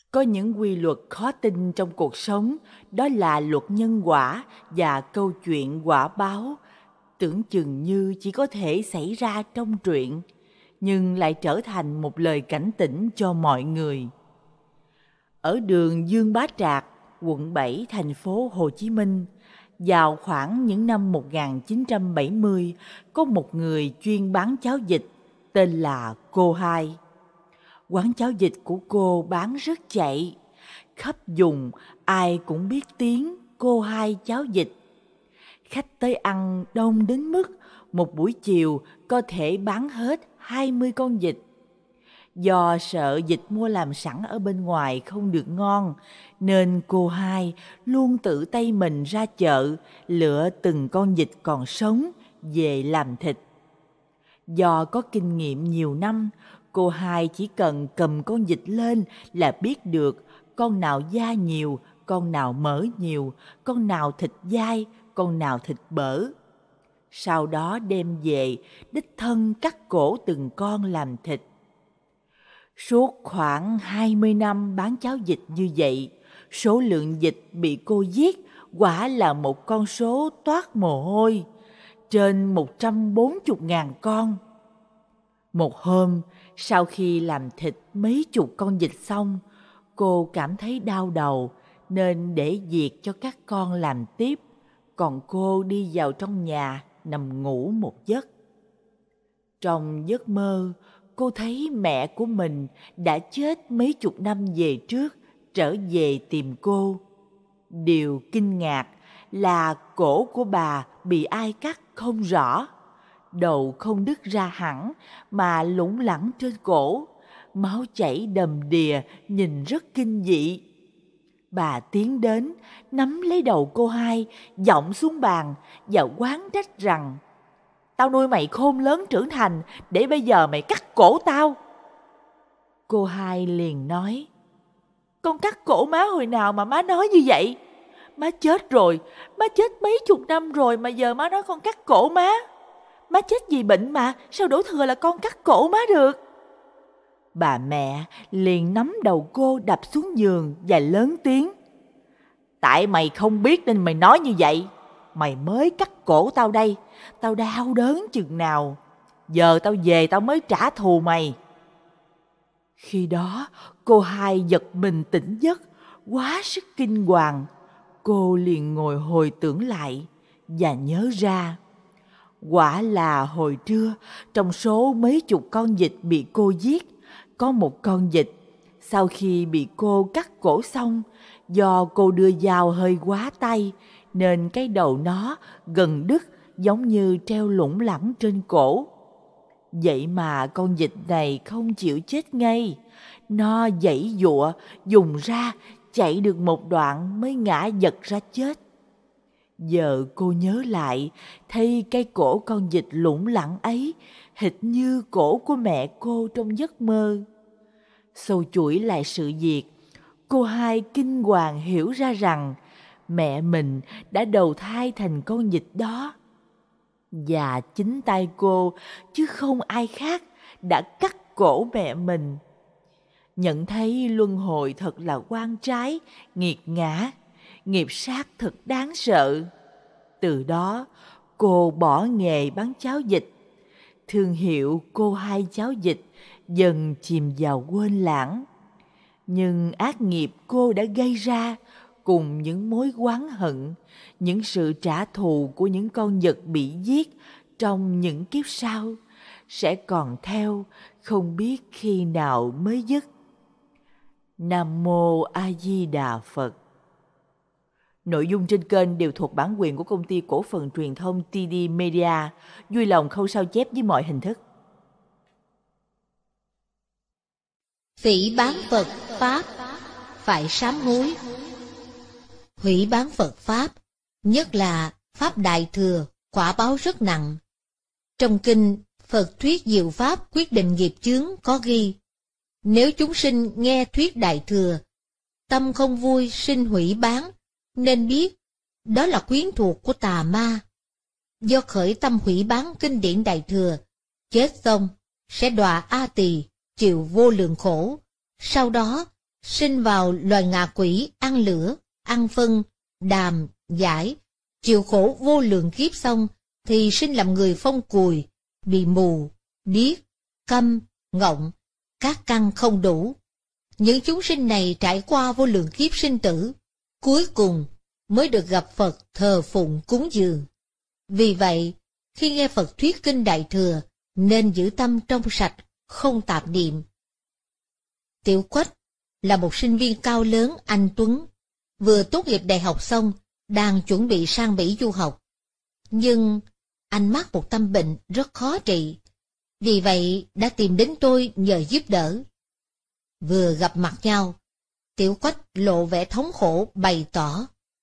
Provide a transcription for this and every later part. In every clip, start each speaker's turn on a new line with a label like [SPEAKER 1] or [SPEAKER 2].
[SPEAKER 1] Có những quy luật khó tin trong cuộc sống, đó là luật nhân quả và câu chuyện quả báo, tưởng chừng như chỉ có thể xảy ra trong truyện, nhưng lại trở thành một lời cảnh tỉnh cho mọi người. Ở đường Dương Bá Trạc, quận 7, thành phố Hồ Chí Minh, vào khoảng những năm 1970, có một người chuyên bán cháo vịt tên là cô Hai. Quán cháo vịt của cô bán rất chạy, khắp vùng ai cũng biết tiếng cô Hai cháo vịt. Khách tới ăn đông đến mức một buổi chiều có thể bán hết 20 con vịt. Do sợ vịt mua làm sẵn ở bên ngoài không được ngon, nên cô Hai luôn tự tay mình ra chợ lựa từng con vịt còn sống về làm thịt. Do có kinh nghiệm nhiều năm, cô Hai chỉ cần cầm con vịt lên là biết được con nào da nhiều, con nào mỡ nhiều, con nào thịt dai, con nào thịt bở. Sau đó đem về, đích thân cắt cổ từng con làm thịt. Suốt khoảng 20 năm bán cháo vịt như vậy, số lượng vịt bị cô giết quả là một con số toát mồ hôi, trên 140.000 con. Một hôm, sau khi làm thịt mấy chục con vịt xong, cô cảm thấy đau đầu nên để việc cho các con làm tiếp, còn cô đi vào trong nhà nằm ngủ một giấc. Trong giấc mơ, cô thấy mẹ của mình đã chết mấy chục năm về trước trở về tìm cô. Điều kinh ngạc là cổ của bà bị ai cắt không rõ. Đầu không đứt ra hẳn mà lủng lẳng trên cổ, máu chảy đầm đìa nhìn rất kinh dị. Bà tiến đến, nắm lấy đầu cô Hai, giọng xuống bàn và oán trách rằng: "Tao nuôi mày khôn lớn trưởng thành, để bây giờ mày cắt cổ tao." Cô Hai liền nói: "Con cắt cổ má hồi nào mà má nói như vậy? Má chết rồi, má chết mấy chục năm rồi mà giờ má nói con cắt cổ má. Má chết vì bệnh mà, sao đổ thừa là con cắt cổ má được?" Bà mẹ liền nắm đầu cô đập xuống giường và lớn tiếng: "Tại mày không biết nên mày nói như vậy. Mày mới cắt cổ tao đây, tao đau đớn chừng nào. Giờ tao về tao mới trả thù mày." Khi đó, cô Hai giật mình tỉnh giấc, quá sức kinh hoàng. Cô liền ngồi hồi tưởng lại và nhớ ra. Quả là hồi trưa, trong số mấy chục con vịt bị cô giết, có một con vịt, sau khi bị cô cắt cổ xong, do cô đưa dao hơi quá tay, nên cái đầu nó gần đứt giống như treo lủng lẳng trên cổ. Vậy mà con vịt này không chịu chết ngay. Nó giãy giụa, dùng ra, chạy được một đoạn mới ngã giật ra chết. Giờ cô nhớ lại, thấy cái cổ con vịt lủng lẳng ấy hệt như cổ của mẹ cô trong giấc mơ. Sâu chuỗi lại sự việc, cô Hai kinh hoàng hiểu ra rằng mẹ mình đã đầu thai thành con vịt đó. Và chính tay cô, chứ không ai khác, đã cắt cổ mẹ mình. Nhận thấy luân hồi thật là oan trái, nghiệt ngã, nghiệp sát thật đáng sợ. Từ đó, cô bỏ nghề bán cháo vịt. Thương hiệu cô Hai cháo vịt dần chìm vào quên lãng. Nhưng ác nghiệp cô đã gây ra, cùng những mối oán hận, những sự trả thù của những con vật bị giết trong những kiếp sau, sẽ còn theo không biết khi nào mới dứt. Nam Mô A Di Đà Phật. Nội dung trên kênh đều thuộc bản quyền của Công ty Cổ phần Truyền thông TD Media, vui lòng không sao chép với mọi hình thức.
[SPEAKER 2] Phỉ báng Phật Pháp phải sám hối. Hủy bán Phật Pháp, nhất là Pháp Đại Thừa, quả báo rất nặng. Trong kinh Phật Thuyết Diệu Pháp Quyết Định Nghiệp Chướng có ghi: nếu chúng sinh nghe Thuyết Đại Thừa, tâm không vui sinh hủy bán, nên biết đó là quyến thuộc của tà ma. Do khởi tâm hủy bán kinh điển Đại Thừa, chết xong sẽ đọa A Tỳ, chịu vô lượng khổ, sau đó sinh vào loài ngạ quỷ ăn lửa, ăn phân, đàm, giải, chịu khổ vô lượng kiếp xong, thì sinh làm người phong cùi, bị mù, điếc, câm, ngọng, các căn không đủ. Những chúng sinh này trải qua vô lượng kiếp sinh tử, cuối cùng mới được gặp Phật thờ phụng cúng dường. Vì vậy, khi nghe Phật thuyết kinh Đại Thừa, nên giữ tâm trong sạch, không tạp niệm. Tiểu Quách là một sinh viên cao lớn anh tuấn, vừa tốt nghiệp đại học xong, đang chuẩn bị sang Mỹ du học. Nhưng anh mắc một tâm bệnh rất khó trị, vì vậy đã tìm đến tôi nhờ giúp đỡ. Vừa gặp mặt nhau, Tiểu Quách lộ vẻ thống khổ bày tỏ.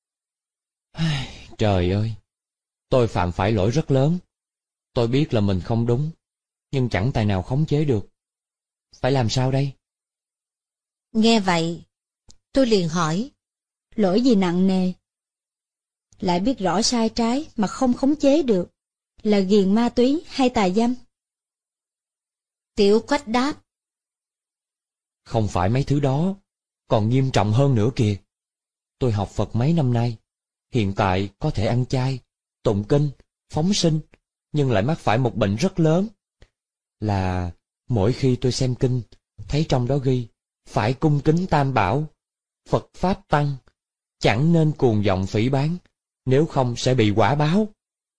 [SPEAKER 3] Trời ơi, tôi phạm phải lỗi rất lớn. Tôi biết là mình không đúng, nhưng chẳng tài nào khống chế được. Phải làm sao đây?
[SPEAKER 2] Nghe vậy, tôi liền hỏi.
[SPEAKER 4] Lỗi gì nặng nề? Lại biết rõ sai trái mà không khống chế được, là ghiền ma túy hay tà dâm?
[SPEAKER 2] Tiểu Quách đáp.
[SPEAKER 3] Không phải mấy thứ đó, còn nghiêm trọng hơn nữa kìa. Tôi học Phật mấy năm nay, hiện tại có thể ăn chay, tụng kinh, phóng sinh, nhưng lại mắc phải một bệnh rất lớn. Là mỗi khi tôi xem kinh, thấy trong đó ghi, phải cung kính Tam Bảo, Phật Pháp Tăng, chẳng nên cuồng vọng phỉ báng, nếu không sẽ bị quả báo.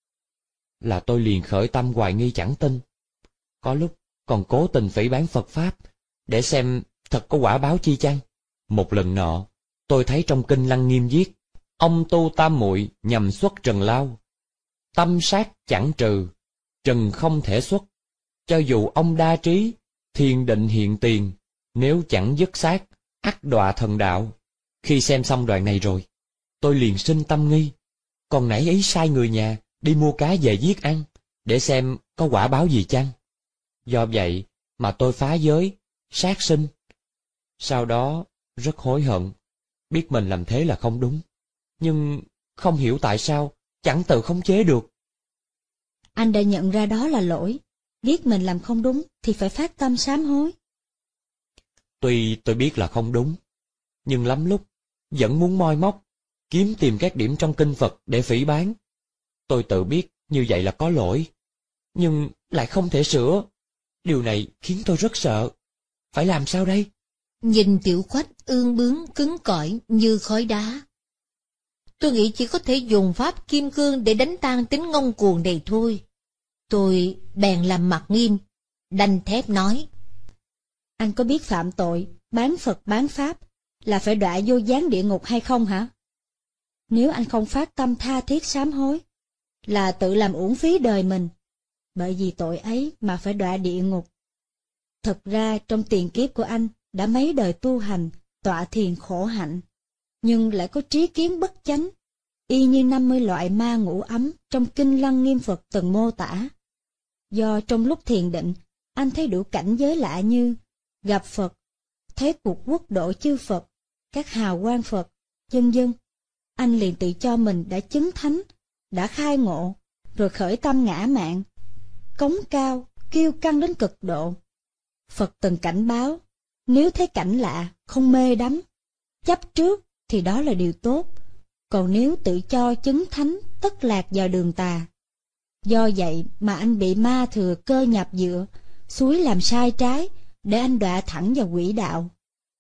[SPEAKER 3] Là tôi liền khởi tâm hoài nghi chẳng tin. Có lúc còn cố tình phỉ báng Phật Pháp, để xem thật có quả báo chi chăng. Một lần nọ, tôi thấy trong kinh Lăng Nghiêm viết, ông tu tam muội nhằm xuất trần lao. Tâm sát chẳng trừ, trần không thể xuất. Cho dù ông đa trí, thiền định hiện tiền, nếu chẳng dứt xác, ắt đọa thần đạo. Khi xem xong đoạn này rồi, tôi liền sinh tâm nghi. Còn nãy ấy sai người nhà đi mua cá về giết ăn, để xem có quả báo gì chăng. Do vậy mà tôi phá giới, sát sinh. Sau đó rất hối hận, biết mình làm thế là không đúng, nhưng không hiểu tại sao chẳng tự khống chế được.
[SPEAKER 4] Anh đã nhận ra đó là lỗi, biết mình làm không đúng thì phải phát tâm sám hối.
[SPEAKER 3] Tuy tôi biết là không đúng, nhưng lắm lúc vẫn muốn moi móc, kiếm tìm các điểm trong kinh Phật để phỉ báng. Tôi tự biết như vậy là có lỗi, nhưng lại không thể sửa. Điều này khiến tôi rất sợ. Phải làm sao đây?
[SPEAKER 2] Nhìn Tiểu Quách ương bướng cứng cỏi như khói đá. Tôi nghĩ chỉ có thể dùng pháp kim cương để đánh tan tính ngông cuồng này thôi. Tôi bèn làm mặt nghiêm, đanh thép nói.
[SPEAKER 4] Anh có biết phạm tội, bán Phật bán Pháp là phải đọa vô gián địa ngục hay không hả? Nếu anh không phát tâm tha thiết sám hối, là tự làm uổng phí đời mình, bởi vì tội ấy mà phải đọa địa ngục. Thật ra trong tiền kiếp của anh đã mấy đời tu hành, tọa thiền khổ hạnh, nhưng lại có trí kiến bất chánh, y như 50 loại ma ngũ ấm trong kinh Lăng Nghiêm Phật từng mô tả. Do trong lúc thiền định, anh thấy đủ cảnh giới lạ như gặp Phật, thấy cuộc quốc độ chư Phật, các hào quang Phật, vân vân. Anh liền tự cho mình đã chứng thánh, đã khai ngộ, rồi khởi tâm ngã mạn, cống cao, kiêu căng đến cực độ. Phật từng cảnh báo, nếu thấy cảnh lạ, không mê đắm, chấp trước thì đó là điều tốt, còn nếu tự cho chứng thánh tất lạc vào đường tà. Do vậy mà anh bị ma thừa cơ nhập dựa, suối làm sai trái, để anh đọa thẳng vào quỹ đạo.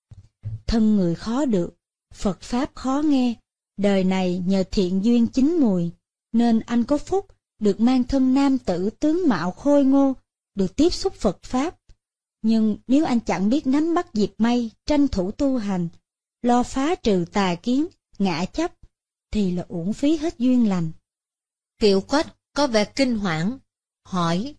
[SPEAKER 4] Thân người khó được, Phật Pháp khó nghe, đời này nhờ thiện duyên chín mùi, nên anh có phúc được mang thân nam tử tướng mạo khôi ngô, được tiếp xúc Phật Pháp. Nhưng nếu anh chẳng biết nắm bắt dịp may, tranh thủ tu hành, lo phá trừ tà kiến, ngã chấp, thì là uổng phí hết duyên lành.
[SPEAKER 2] Tiểu Quách có vẻ kinh hoảng, hỏi.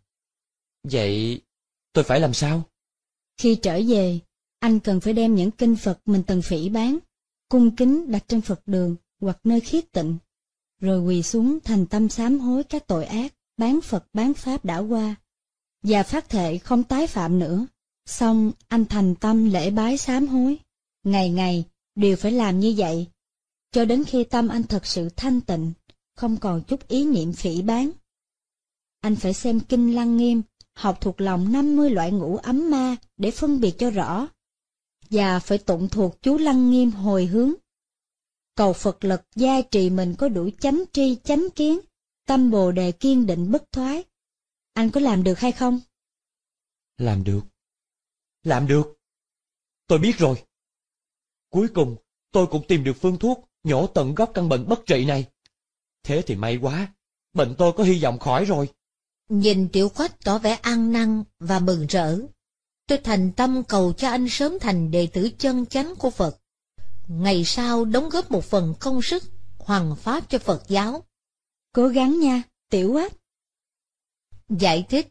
[SPEAKER 3] Vậy tôi phải làm sao?
[SPEAKER 4] Khi trở về, anh cần phải đem những kinh Phật mình từng phỉ báng, cung kính đặt trên Phật đường hoặc nơi khiết tịnh, rồi quỳ xuống thành tâm sám hối các tội ác, bán Phật bán Pháp đã qua, và phát thệ không tái phạm nữa. Xong anh thành tâm lễ bái sám hối, ngày ngày đều phải làm như vậy, cho đến khi tâm anh thật sự thanh tịnh, không còn chút ý niệm phỉ báng. Anh phải xem kinh Lăng Nghiêm, học thuộc lòng 50 loại ngũ ấm ma để phân biệt cho rõ. và phải tụng thuộc chú Lăng Nghiêm hồi hướng. Cầu Phật lực gia trì mình có đủ chánh tri chánh kiến, tâm Bồ đề kiên định bất thoái. Anh có làm được hay không?
[SPEAKER 3] Làm được. Làm được. Tôi biết rồi. Cuối cùng, tôi cũng tìm được phương thuốc nhổ tận gốc căn bệnh bất trị này. Thế thì may quá, bệnh tôi có hy vọng khỏi rồi.
[SPEAKER 2] Nhìn Tiểu Quách tỏ vẻ ăn năn và mừng rỡ. Tôi thành tâm cầu cho anh sớm thành đệ tử chân chánh của Phật. Ngày sau đóng góp một phần công sức hoằng pháp cho Phật giáo.
[SPEAKER 4] Cố gắng nha, Tiểu Quách.
[SPEAKER 2] Giải thích.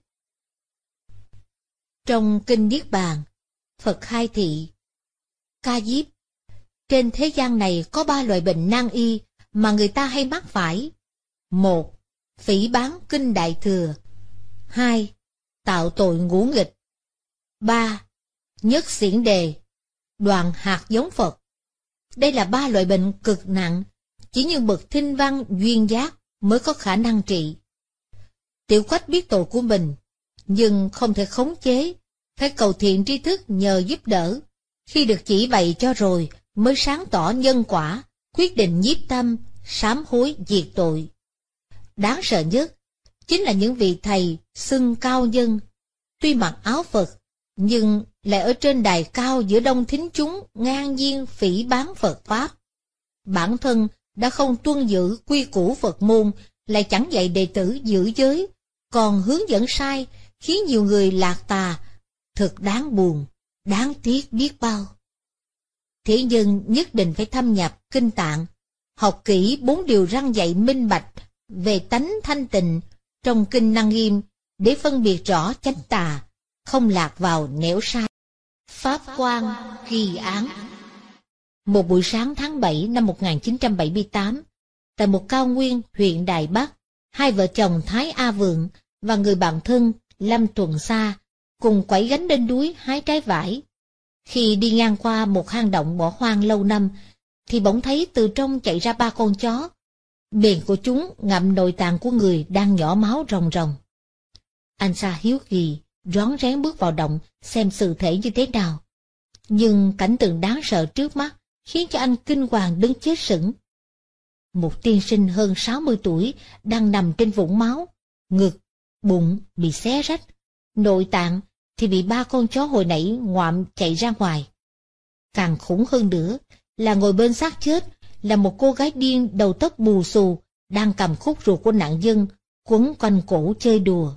[SPEAKER 2] Trong Kinh Niết Bàn, Phật khai thị: Ca Diếp, trên thế gian này có 3 loại bệnh nan y mà người ta hay mắc phải. 1. Phỉ báng Kinh Đại Thừa. 2. Tạo tội ngũ nghịch. 3. Nhất xiển đề, đoạn hạt giống Phật. Đây là 3 loại bệnh cực nặng, chỉ những bậc thinh văn duyên giác mới có khả năng trị. Tiểu Quách biết tội của mình, nhưng không thể khống chế, phải cầu thiện tri thức nhờ giúp đỡ. Khi được chỉ bày cho rồi, mới sáng tỏ nhân quả, quyết định nhiếp tâm, sám hối diệt tội. Đáng sợ nhất chính là những vị thầy xưng cao nhân, tuy mặc áo Phật nhưng lại ở trên đài cao giữa đông thính chúng ngang nhiên phỉ báng Phật pháp. Bản thân đã không tuân giữ quy củ Phật môn, lại chẳng dạy đệ tử giữ giới, còn hướng dẫn sai, khiến nhiều người lạc tà. Thật đáng buồn, đáng tiếc biết bao. Thế nhưng nhất định phải thâm nhập kinh tạng, học kỹ 4 điều răn dạy minh bạch về tánh thanh tịnh trong Kinh Lăng Nghiêm để phân biệt rõ chánh tà, không lạc vào nẻo sai. Pháp Quan ghi án. Một buổi sáng tháng 7 năm 1978, tại một cao nguyên huyện Đài Bắc, 2 vợ chồng Thái A Vượng và người bạn thân Lâm Tuần Sa cùng quẩy gánh lên núi hái trái vải. Khi đi ngang qua một hang động bỏ hoang lâu năm, thì bỗng thấy từ trong chạy ra 3 con chó. Miệng của chúng ngậm nội tạng của người đang nhỏ máu ròng ròng. Anh Sa hiếu kỳ, rón rén bước vào động xem sự thể như thế nào. Nhưng cảnh tượng đáng sợ trước mắt khiến cho anh kinh hoàng đứng chết sững. Một tiên sinh hơn 60 tuổi đang nằm trên vũng máu, ngực, bụng bị xé rách, nội tạng thì bị 3 con chó hồi nãy ngoạm chạy ra ngoài. Càng khủng hơn nữa là ngồi bên xác chết là một cô gái điên đầu tóc bù xù đang cầm khúc ruột của nạn nhân quấn quanh cổ chơi đùa.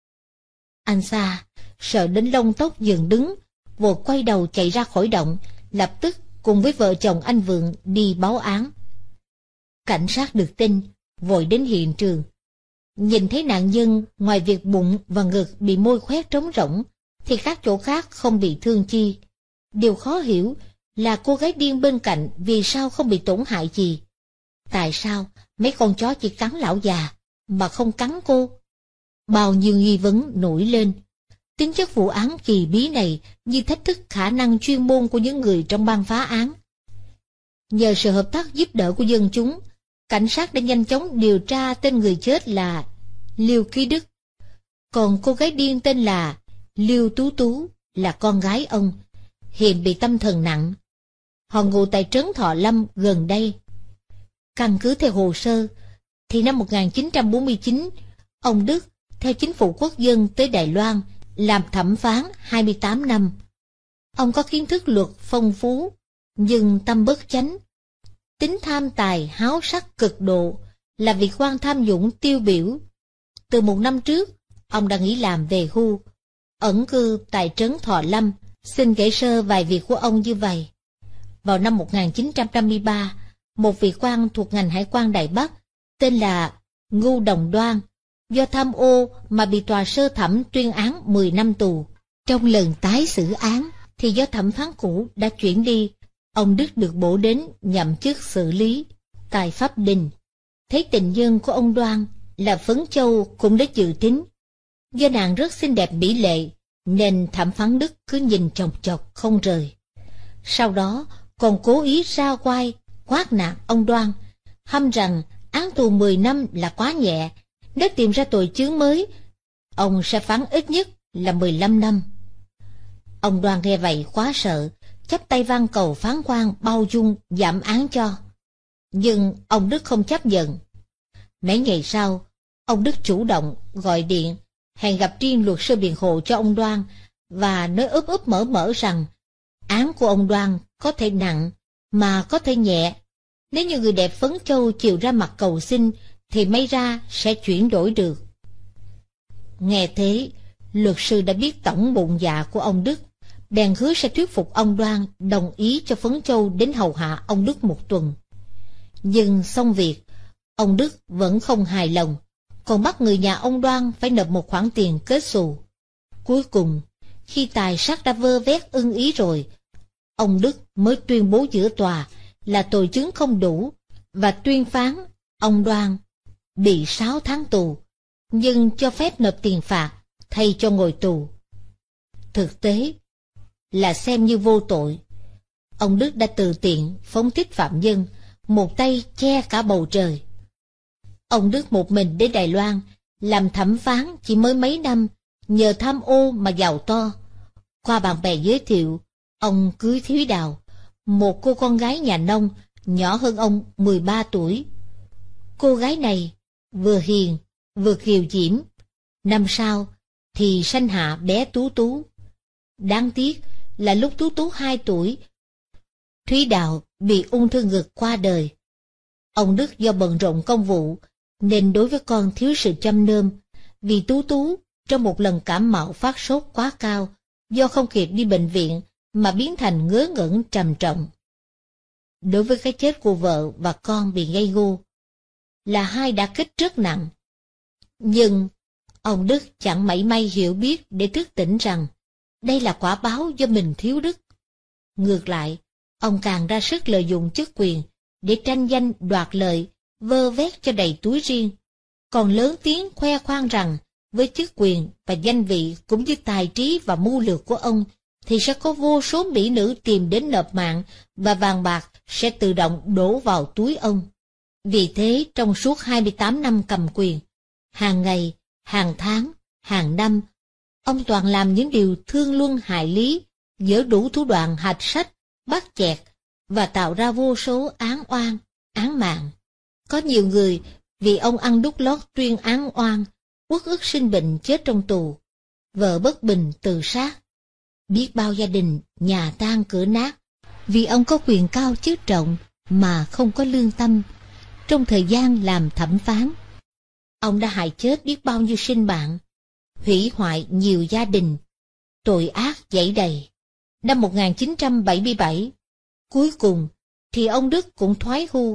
[SPEAKER 2] Anh Sa sợ đến lông tóc dựng đứng, vội quay đầu chạy ra khỏi động, lập tức cùng với vợ chồng anh Vượng đi báo án. Cảnh sát được tin, vội đến hiện trường. Nhìn thấy nạn nhân ngoài việc bụng và ngực bị môi khoét trống rỗng, thì các chỗ khác không bị thương chi. Điều khó hiểu là cô gái điên bên cạnh vì sao không bị tổn hại gì. Tại sao mấy con chó chỉ cắn lão già mà không cắn cô? Bao nhiêu nghi vấn nổi lên. Tính chất vụ án kỳ bí này như thách thức khả năng chuyên môn của những người trong ban phá án. Nhờ sự hợp tác giúp đỡ của dân chúng, cảnh sát đã nhanh chóng điều tra tên người chết là Liêu Ký Đức. Còn cô gái điên tên là Liêu Tú Tú là con gái ông, hiện bị tâm thần nặng. Họ ngụ tại trấn Thọ Lâm gần đây. Căn cứ theo hồ sơ, thì năm 1949, ông Đức theo chính phủ quốc dân tới Đài Loan làm thẩm phán 28 năm. Ông có kiến thức luật phong phú, nhưng tâm bất chánh. Tính tham tài háo sắc cực độ, là việc quan tham nhũng tiêu biểu. Từ 1 năm trước, ông đã nghỉ làm về hưu, ẩn cư tại trấn Thọ Lâm. Xin kể sơ vài việc của ông như vậy. Vào năm 1953, một vị quan thuộc ngành hải quan Đài Bắc tên là Ngưu Đồng Đoan do tham ô mà bị tòa sơ thẩm tuyên án 10 năm tù. Trong lần tái xử án thì do thẩm phán cũ đã chuyển đi, ông Đức được bổ đến nhậm chức xử lý tại Pháp Đình. Thấy tình nhân của ông Đoan là Phấn Châu cũng đã dự tính. Do nàng rất xinh đẹp mỹ lệ, nên thẩm phán Đức cứ nhìn chòng chọc không rời. Sau đó còn cố ý ra oai quát nạt ông Đoan, hăm rằng án tù 10 năm là quá nhẹ, nếu tìm ra tội chướng mới, ông sẽ phán ít nhất là 15 năm. Ông Đoan nghe vậy quá sợ, chắp tay van cầu phán quan bao dung giảm án cho. Nhưng ông Đức không chấp nhận. Mấy ngày sau, ông Đức chủ động gọi điện hẹn gặp riêng luật sư biện hộ cho ông Đoan và nói úp úp mở mở rằng án của ông Đoan có thể nặng mà có thể nhẹ. Nếu như người đẹp Phấn Châu chịu ra mặt cầu xin thì may ra sẽ chuyển đổi được. Nghe thế, luật sư đã biết tổng bụng dạ của ông Đức, bèn hứa sẽ thuyết phục ông Đoan đồng ý cho Phấn Châu đến hầu hạ ông Đức một tuần. Nhưng xong việc, ông Đức vẫn không hài lòng, còn bắt người nhà ông Đoan phải nộp một khoản tiền kết xù. Cuối cùng, khi tài sắc đã vơ vét ưng ý rồi, ông Đức mới tuyên bố giữa tòa là tội chứng không đủ và tuyên phán ông Đoan bị 6 tháng tù, nhưng cho phép nộp tiền phạt thay cho ngồi tù. Thực tế là xem như vô tội. Ông Đức đã tự tiện phóng thích phạm nhân, một tay che cả bầu trời. Ông Đức một mình đến Đài Loan làm thẩm phán chỉ mới mấy năm, nhờ tham ô mà giàu to. Qua bạn bè giới thiệu, ông cưới Thúy Đào, một cô con gái nhà nông nhỏ hơn ông 13 tuổi. Cô gái này vừa hiền vừa kiều diễm. Năm sau thì sanh hạ bé Tú Tú. Đáng tiếc là lúc Tú Tú 2 tuổi, Thúy Đào bị ung thư ngực qua đời. Ông Đức do bận rộn công vụ nên đối với con thiếu sự chăm nom, vì Tú Tú trong một lần cảm mạo phát sốt quá cao do không kịp đi bệnh viện mà biến thành ngớ ngẩn trầm trọng. Đối với cái chết của vợ và con bị ngây ngô là hai đả kích rất nặng. Nhưng ông Đức chẳng mảy may hiểu biết để thức tỉnh rằng đây là quả báo do mình thiếu đức. Ngược lại, ông càng ra sức lợi dụng chức quyền để tranh danh đoạt lợi, vơ vét cho đầy túi riêng, còn lớn tiếng khoe khoang rằng với chức quyền và danh vị cũng như tài trí và mưu lược của ông thì sẽ có vô số mỹ nữ tìm đến nộp mạng và vàng bạc sẽ tự động đổ vào túi ông. Vì thế trong suốt 28 năm cầm quyền, hàng ngày, hàng tháng, hàng năm, ông toàn làm những điều thương luân hại lý, dở đủ thủ đoạn hạch sách, bắt chẹt và tạo ra vô số án oan, án mạng. Có nhiều người vì ông ăn đút lót tuyên án oan, uất ức sinh bệnh chết trong tù, vợ bất bình tự sát. Biết bao gia đình nhà tan cửa nát vì ông có quyền cao chức trọng mà không có lương tâm. Trong thời gian làm thẩm phán, ông đã hại chết biết bao nhiêu sinh bạn, hủy hoại nhiều gia đình, tội ác dẫy đầy. Năm 1977, cuối cùng thì ông Đức cũng thoái hưu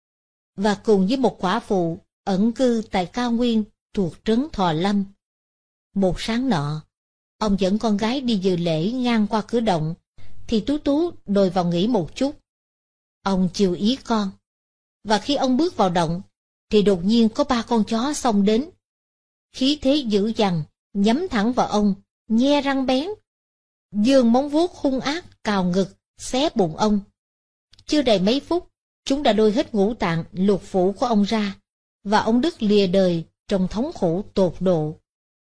[SPEAKER 2] và cùng với một quả phụ ẩn cư tại cao nguyên thuộc trấn Thọ Lâm. Một sáng nọ, ông dẫn con gái đi dự lễ ngang qua cửa động, thì Tú Tú đòi vào nghỉ một chút. Ông chiều ý con, và khi ông bước vào động, thì đột nhiên có 3 con chó xông đến. Khí thế dữ dằn, nhắm thẳng vào ông, nhe răng bén, giương móng vuốt hung ác cào ngực, xé bụng ông. Chưa đầy mấy phút, chúng đã lôi hết ngũ tạng lục phủ của ông ra, và ông Đức lìa đời trong thống khổ tột độ.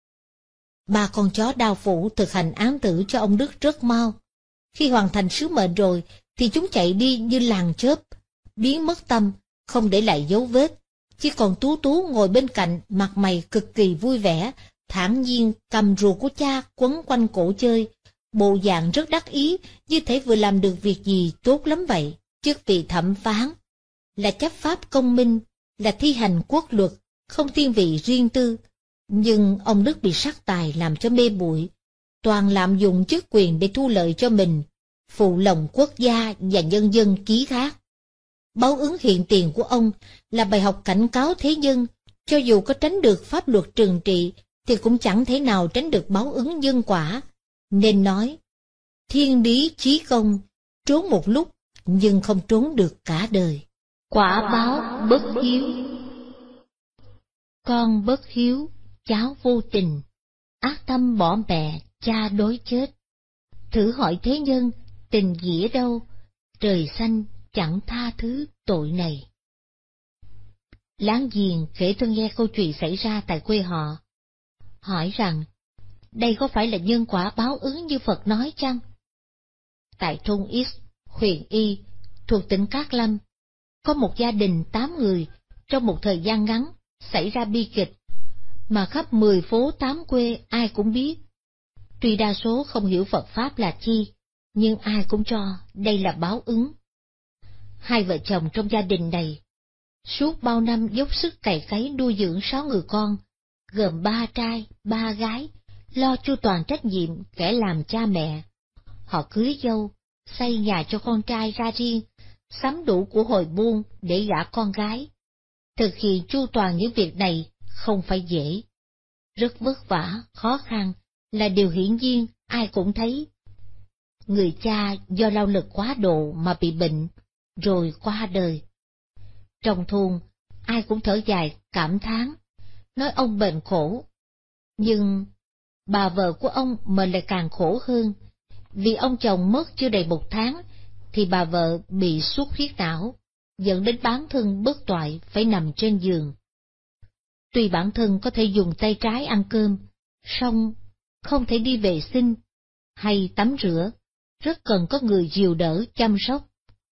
[SPEAKER 2] 3 con chó đao phủ thực hành án tử cho ông Đức rất mau. Khi hoàn thành sứ mệnh rồi, thì chúng chạy đi như làn chớp, biến mất tâm, không để lại dấu vết. Chỉ còn Tú Tú ngồi bên cạnh, mặt mày cực kỳ vui vẻ, thản nhiên cầm rùa của cha quấn quanh cổ chơi, bộ dạng rất đắc ý, như thể vừa làm được việc gì tốt lắm vậy. Chức vị thẩm phán là chấp pháp công minh, là thi hành quốc luật, không thiên vị riêng tư. Nhưng ông Đức bị sắc tài làm cho mê muội, toàn lạm dụng chức quyền để thu lợi cho mình, phụ lòng quốc gia và nhân dân ký thác. Báo ứng hiện tiền của ông là bài học cảnh cáo thế nhân, cho dù có tránh được pháp luật trừng trị thì cũng chẳng thể nào tránh được báo ứng nhân quả. Nên nói, thiên lý chí công, trốn một lúc nhưng không trốn được cả đời. Quả báo bất hiếu. Con bất hiếu, cháu vô tình, ác tâm bỏ mẹ, cha đối chết. Thử hỏi thế nhân, tình nghĩa đâu, trời xanh chẳng tha thứ tội này. Láng giềng kể tôi nghe câu chuyện xảy ra tại quê họ, hỏi rằng, đây có phải là nhân quả báo ứng như Phật nói chăng? tại thôn X, huyện Y, thuộc tỉnh Cát Lâm, có một gia đình 8 người trong một thời gian ngắn xảy ra bi kịch, mà khắp 10 phố 8 quê ai cũng biết. Tuy đa số không hiểu Phật Pháp là chi, nhưng ai cũng cho đây là báo ứng. Hai vợ chồng trong gia đình này, suốt bao năm dốc sức cày cấy nuôi dưỡng 6 người con, gồm 3 trai, 3 gái, lo chu toàn trách nhiệm kẻ làm cha mẹ. Họ cưới dâu, xây nhà cho con trai ra riêng, sắm đủ của hồi buôn để gả con gái. Thực hiện chu toàn những việc này không phải dễ, rất vất vả, khó khăn là điều hiển nhiên ai cũng thấy. Người cha do lao lực quá độ mà bị bệnh, rồi qua đời. Trong thôn, ai cũng thở dài cảm thán, nói ông bệnh khổ. Nhưng bà vợ của ông mà lại càng khổ hơn, vì ông chồng mất chưa đầy 1 tháng, thì bà vợ bị xuất huyết não, dẫn đến bán thân bất toại phải nằm trên giường. Tuy bản thân có thể dùng tay trái ăn cơm, song không thể đi vệ sinh hay tắm rửa, rất cần có người dìu đỡ chăm sóc.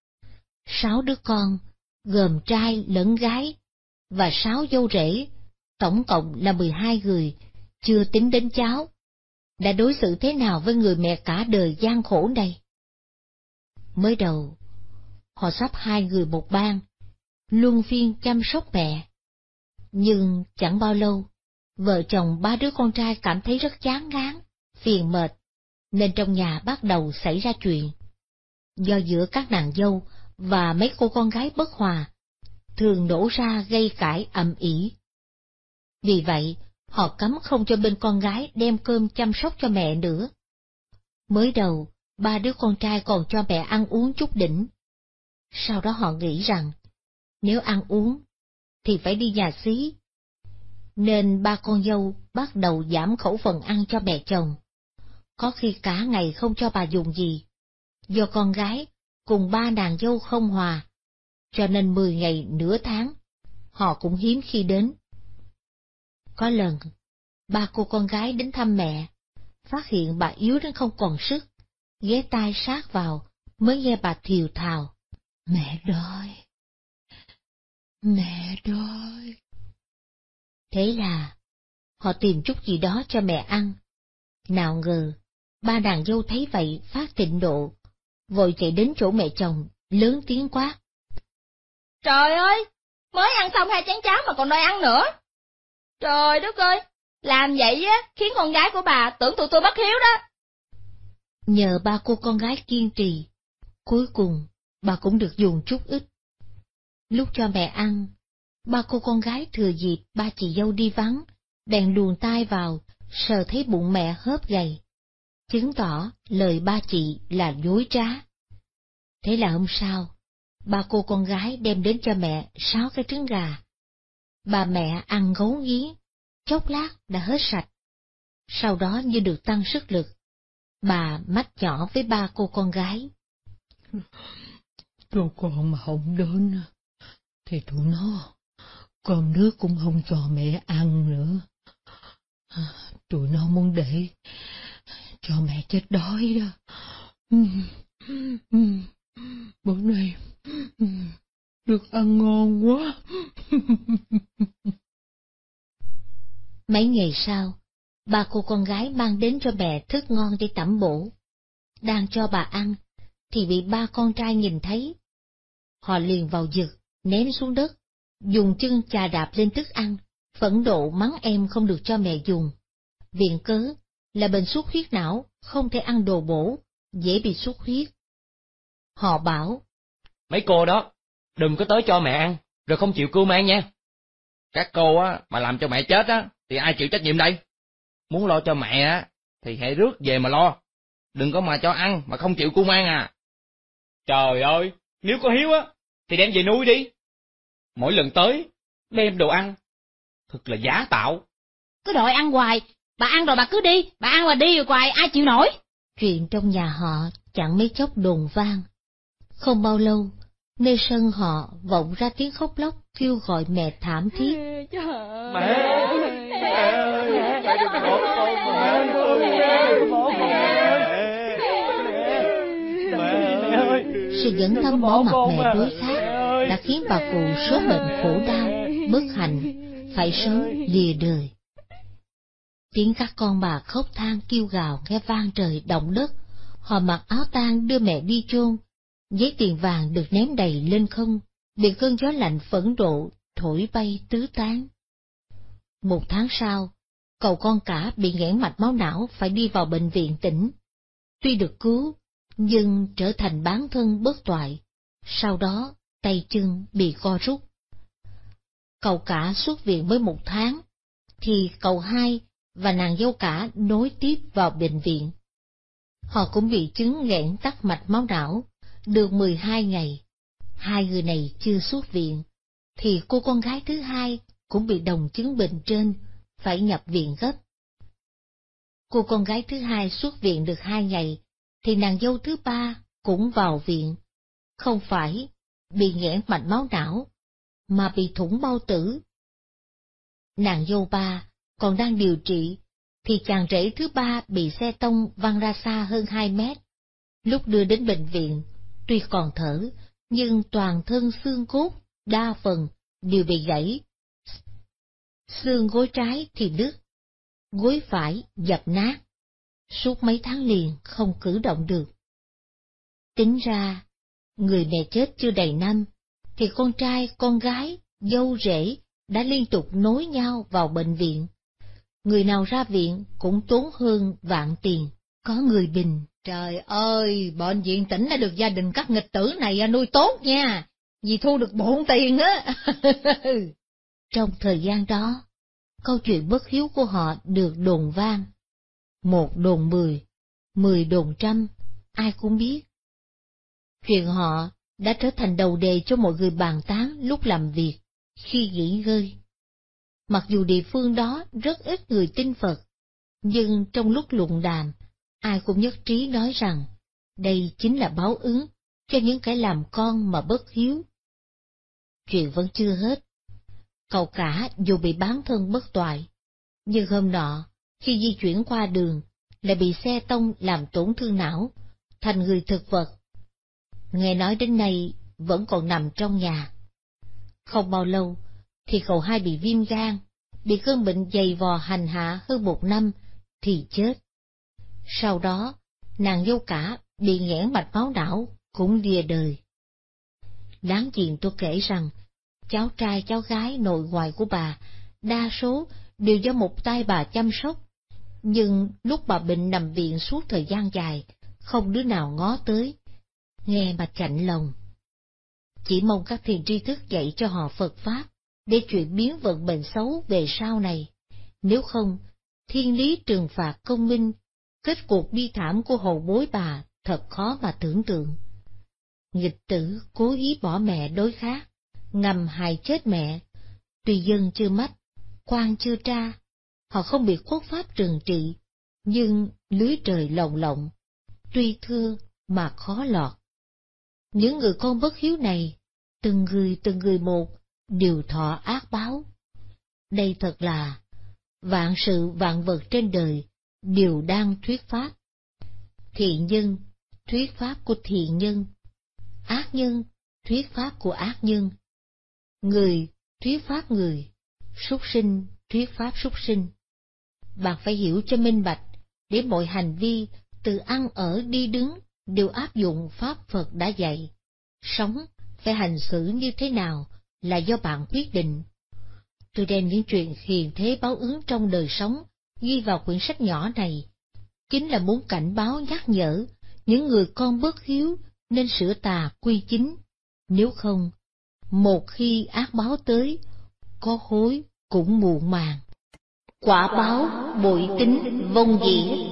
[SPEAKER 2] 6 đứa con, gồm trai lẫn gái, và 6 dâu rể, tổng cộng là 12 người, chưa tính đến cháu. Đã đối xử thế nào với người mẹ cả đời gian khổ này? Mới đầu, họ sắp 2 người một ban, luân phiên chăm sóc mẹ. Nhưng chẳng bao lâu, vợ chồng 3 đứa con trai cảm thấy rất chán ngán, phiền mệt, nên trong nhà bắt đầu xảy ra chuyện. Do giữa các nàng dâu và mấy cô con gái bất hòa, thường nổ ra gây cãi ầm ĩ. Vì vậy, họ cấm không cho bên con gái đem cơm chăm sóc cho mẹ nữa. Mới đầu, 3 đứa con trai còn cho mẹ ăn uống chút đỉnh. Sau đó họ nghĩ rằng, nếu ăn uống, thì phải đi nhà xí. Nên 3 con dâu bắt đầu giảm khẩu phần ăn cho mẹ chồng. Có khi cả ngày không cho bà dùng gì. Do con gái cùng 3 nàng dâu không hòa, cho nên 10 ngày nửa tháng, họ cũng hiếm khi đến. Có lần, 3 cô con gái đến thăm mẹ, phát hiện bà yếu đến không còn sức, ghé tai sát vào, mới nghe bà thều thào: "Mẹ đói, mẹ đói." Thế là, họ tìm chút gì đó cho mẹ ăn. Nào ngờ, 3 nàng dâu thấy vậy phát thịnh nộ, vội chạy đến chỗ mẹ chồng, lớn tiếng quát:
[SPEAKER 5] "Trời ơi, mới ăn xong 2 chén cháo mà còn đòi ăn nữa. Trời đất ơi, làm vậy á, khiến con gái của bà tưởng tụi tôi bất hiếu đó."
[SPEAKER 2] Nhờ 3 cô con gái kiên trì, cuối cùng bà cũng được dùng chút ít. Lúc cho mẹ ăn, 3 cô con gái thừa dịp 3 chị dâu đi vắng, bèn luồn tai vào, sờ thấy bụng mẹ hớp gầy, chứng tỏ lời 3 chị là dối trá. Thế là hôm sau, 3 cô con gái đem đến cho mẹ 6 cái trứng gà. Bà mẹ ăn gấu nghiến, chốc lát đã hết sạch. Sau đó như được tăng sức lực, bà mách nhỏ với 3 cô con gái:
[SPEAKER 6] "Tụi con mà không đến, thì tụi nó cơm nước cũng không cho mẹ ăn nữa. Tụi nó muốn để cho mẹ chết đói đó. Bữa nay được ăn ngon quá."
[SPEAKER 2] Mấy ngày sau, 3 cô con gái mang đến cho mẹ thức ngon để tẩm bổ. Đang cho bà ăn, thì bị 3 con trai nhìn thấy. Họ liền vào giật, ném xuống đất, dùng chân chà đạp lên thức ăn, phẫn nộ mắng em không được cho mẹ dùng. Viện cớ là bệnh xuất huyết não, không thể ăn đồ bổ, dễ bị xuất huyết. Họ bảo:
[SPEAKER 3] "Mấy cô đó, đừng có tới cho mẹ ăn, rồi không chịu cưu mang nha.
[SPEAKER 7] Các cô á, mà làm cho mẹ chết á, thì ai chịu trách nhiệm đây? Muốn lo cho mẹ á, thì hãy rước về mà lo. Đừng có mà cho ăn mà không chịu cưu mang à."
[SPEAKER 8] Trời ơi, nếu có hiếu á, thì đem về nuôi đi. Mỗi lần tới, đem đồ ăn, thật là giá tạo.
[SPEAKER 5] Cứ đòi ăn hoài, bà ăn rồi bà cứ đi, bà ăn mà đi rồi hoài, ai chịu nổi.
[SPEAKER 2] Chuyện trong nhà họ chẳng mấy chốc đồn vang. Không bao lâu, nơi sân họ vọng ra tiếng khóc lóc kêu gọi mẹ thảm thiết.
[SPEAKER 8] Mẹ đừng bỏ con mà,
[SPEAKER 2] Sự dẫn tâm bỏ mặt mẹ đối khác đã khiến bà cụ số mệnh khổ đau, bất hạnh, phải sớm lìa đời. Tiếng các con bà khóc than kêu gào nghe vang trời động đất. Họ mặc áo tang đưa mẹ đi chôn, giấy tiền vàng được ném đầy lên không, bị cơn gió lạnh phẫn nộ thổi bay tứ tán. 1 tháng sau, cậu con cả bị nghẽn mạch máu não phải đi vào bệnh viện tỉnh. Tuy được cứu, nhưng trở thành bán thân bất toại, sau đó tay chân bị co rút. Cậu cả xuất viện mới 1 tháng, thì cậu hai và nàng dâu cả nối tiếp vào bệnh viện. Họ cũng bị chứng nghẽn tắc mạch máu não, được 12 ngày. 2 người này chưa xuất viện, thì cô con gái thứ hai cũng bị đồng chứng bệnh trên, phải nhập viện gấp. Cô con gái thứ hai xuất viện được 2 ngày, thì nàng dâu thứ ba cũng vào viện, không phải bị nghẽn mạch máu não, mà bị thủng bao tử. Nàng dâu ba còn đang điều trị, thì chàng rể thứ ba bị xe tông văng ra xa hơn 2 mét. Lúc đưa đến bệnh viện, tuy còn thở, nhưng toàn thân xương cốt, đa phần, đều bị gãy. Xương gối trái thì đứt, gối phải dập nát, suốt mấy tháng liền không cử động được. Tính ra, người mẹ chết chưa đầy năm, thì con trai, con gái, dâu rể đã liên tục nối nhau vào bệnh viện. Người nào ra viện cũng tốn hơn vạn tiền. Có người bình: trời ơi, bệnh viện tỉnh đã được gia đình các nghịch tử này nuôi tốt nha, vì thu được bộn tiền á. Trong thời gian đó, câu chuyện bất hiếu của họ được đồn vang. 1 đồn 10, 10 đồn 100, ai cũng biết. Chuyện họ đã trở thành đầu đề cho mọi người bàn tán lúc làm việc, khi nghỉ ngơi. Mặc dù địa phương đó rất ít người tin Phật, nhưng trong lúc luận đàm, ai cũng nhất trí nói rằng đây chính là báo ứng cho những kẻ làm con mà bất hiếu. Chuyện vẫn chưa hết. Cậu cả dù bị bán thân bất toại, nhưng hôm nọ, khi di chuyển qua đường, lại bị xe tông làm tổn thương não, thành người thực vật. Nghe nói đến nay vẫn còn nằm trong nhà. Không bao lâu, thì cậu hai bị viêm gan, bị cơn bệnh dày vò hành hạ hơn 1 năm, thì chết. Sau đó, nàng dâu cả bị nghẽn mạch máu não, cũng lìa đời. Đáng chuyện tôi kể rằng, cháu trai cháu gái nội ngoại của bà, đa số đều do một tay bà chăm sóc, nhưng lúc bà bệnh nằm viện suốt thời gian dài, không đứa nào ngó tới, nghe mà chạnh lòng. Chỉ mong các thiền tri thức dạy cho họ Phật Pháp, để chuyển biến vận mệnh xấu về sau này. Nếu không, thiên lý trừng phạt công minh, kết cuộc bi thảm của hậu bối bà thật khó mà tưởng tượng. Nghịch tử cố ý bỏ mẹ đối khác, ngầm hại chết mẹ. Tuy dân chưa mách, quan chưa tra, họ không bị quốc pháp trừng trị, nhưng lưới trời lồng lộng, tuy thưa mà khó lọt. Những người con bất hiếu này, từng người một, đều thọ ác báo. Đây thật là vạn sự vạn vật trên đời đều đang thuyết pháp. Thiện nhân thuyết pháp của thiện nhân, ác nhân thuyết pháp của ác nhân, người thuyết pháp người, súc sinh thuyết pháp súc sinh. Bạn phải hiểu cho minh bạch, để mọi hành vi từ ăn ở đi đứng đều áp dụng pháp Phật đã dạy. Sống phải hành xử như thế nào là do bạn quyết định. Tôi đem những chuyện hiền thế báo ứng trong đời sống ghi vào quyển sách nhỏ này, chính là muốn cảnh báo nhắc nhở những người con bất hiếu nên sửa tà quy chính. Nếu không, một khi ác báo tới, có hối cũng muộn màng. Quả báo bội tính vong dĩ.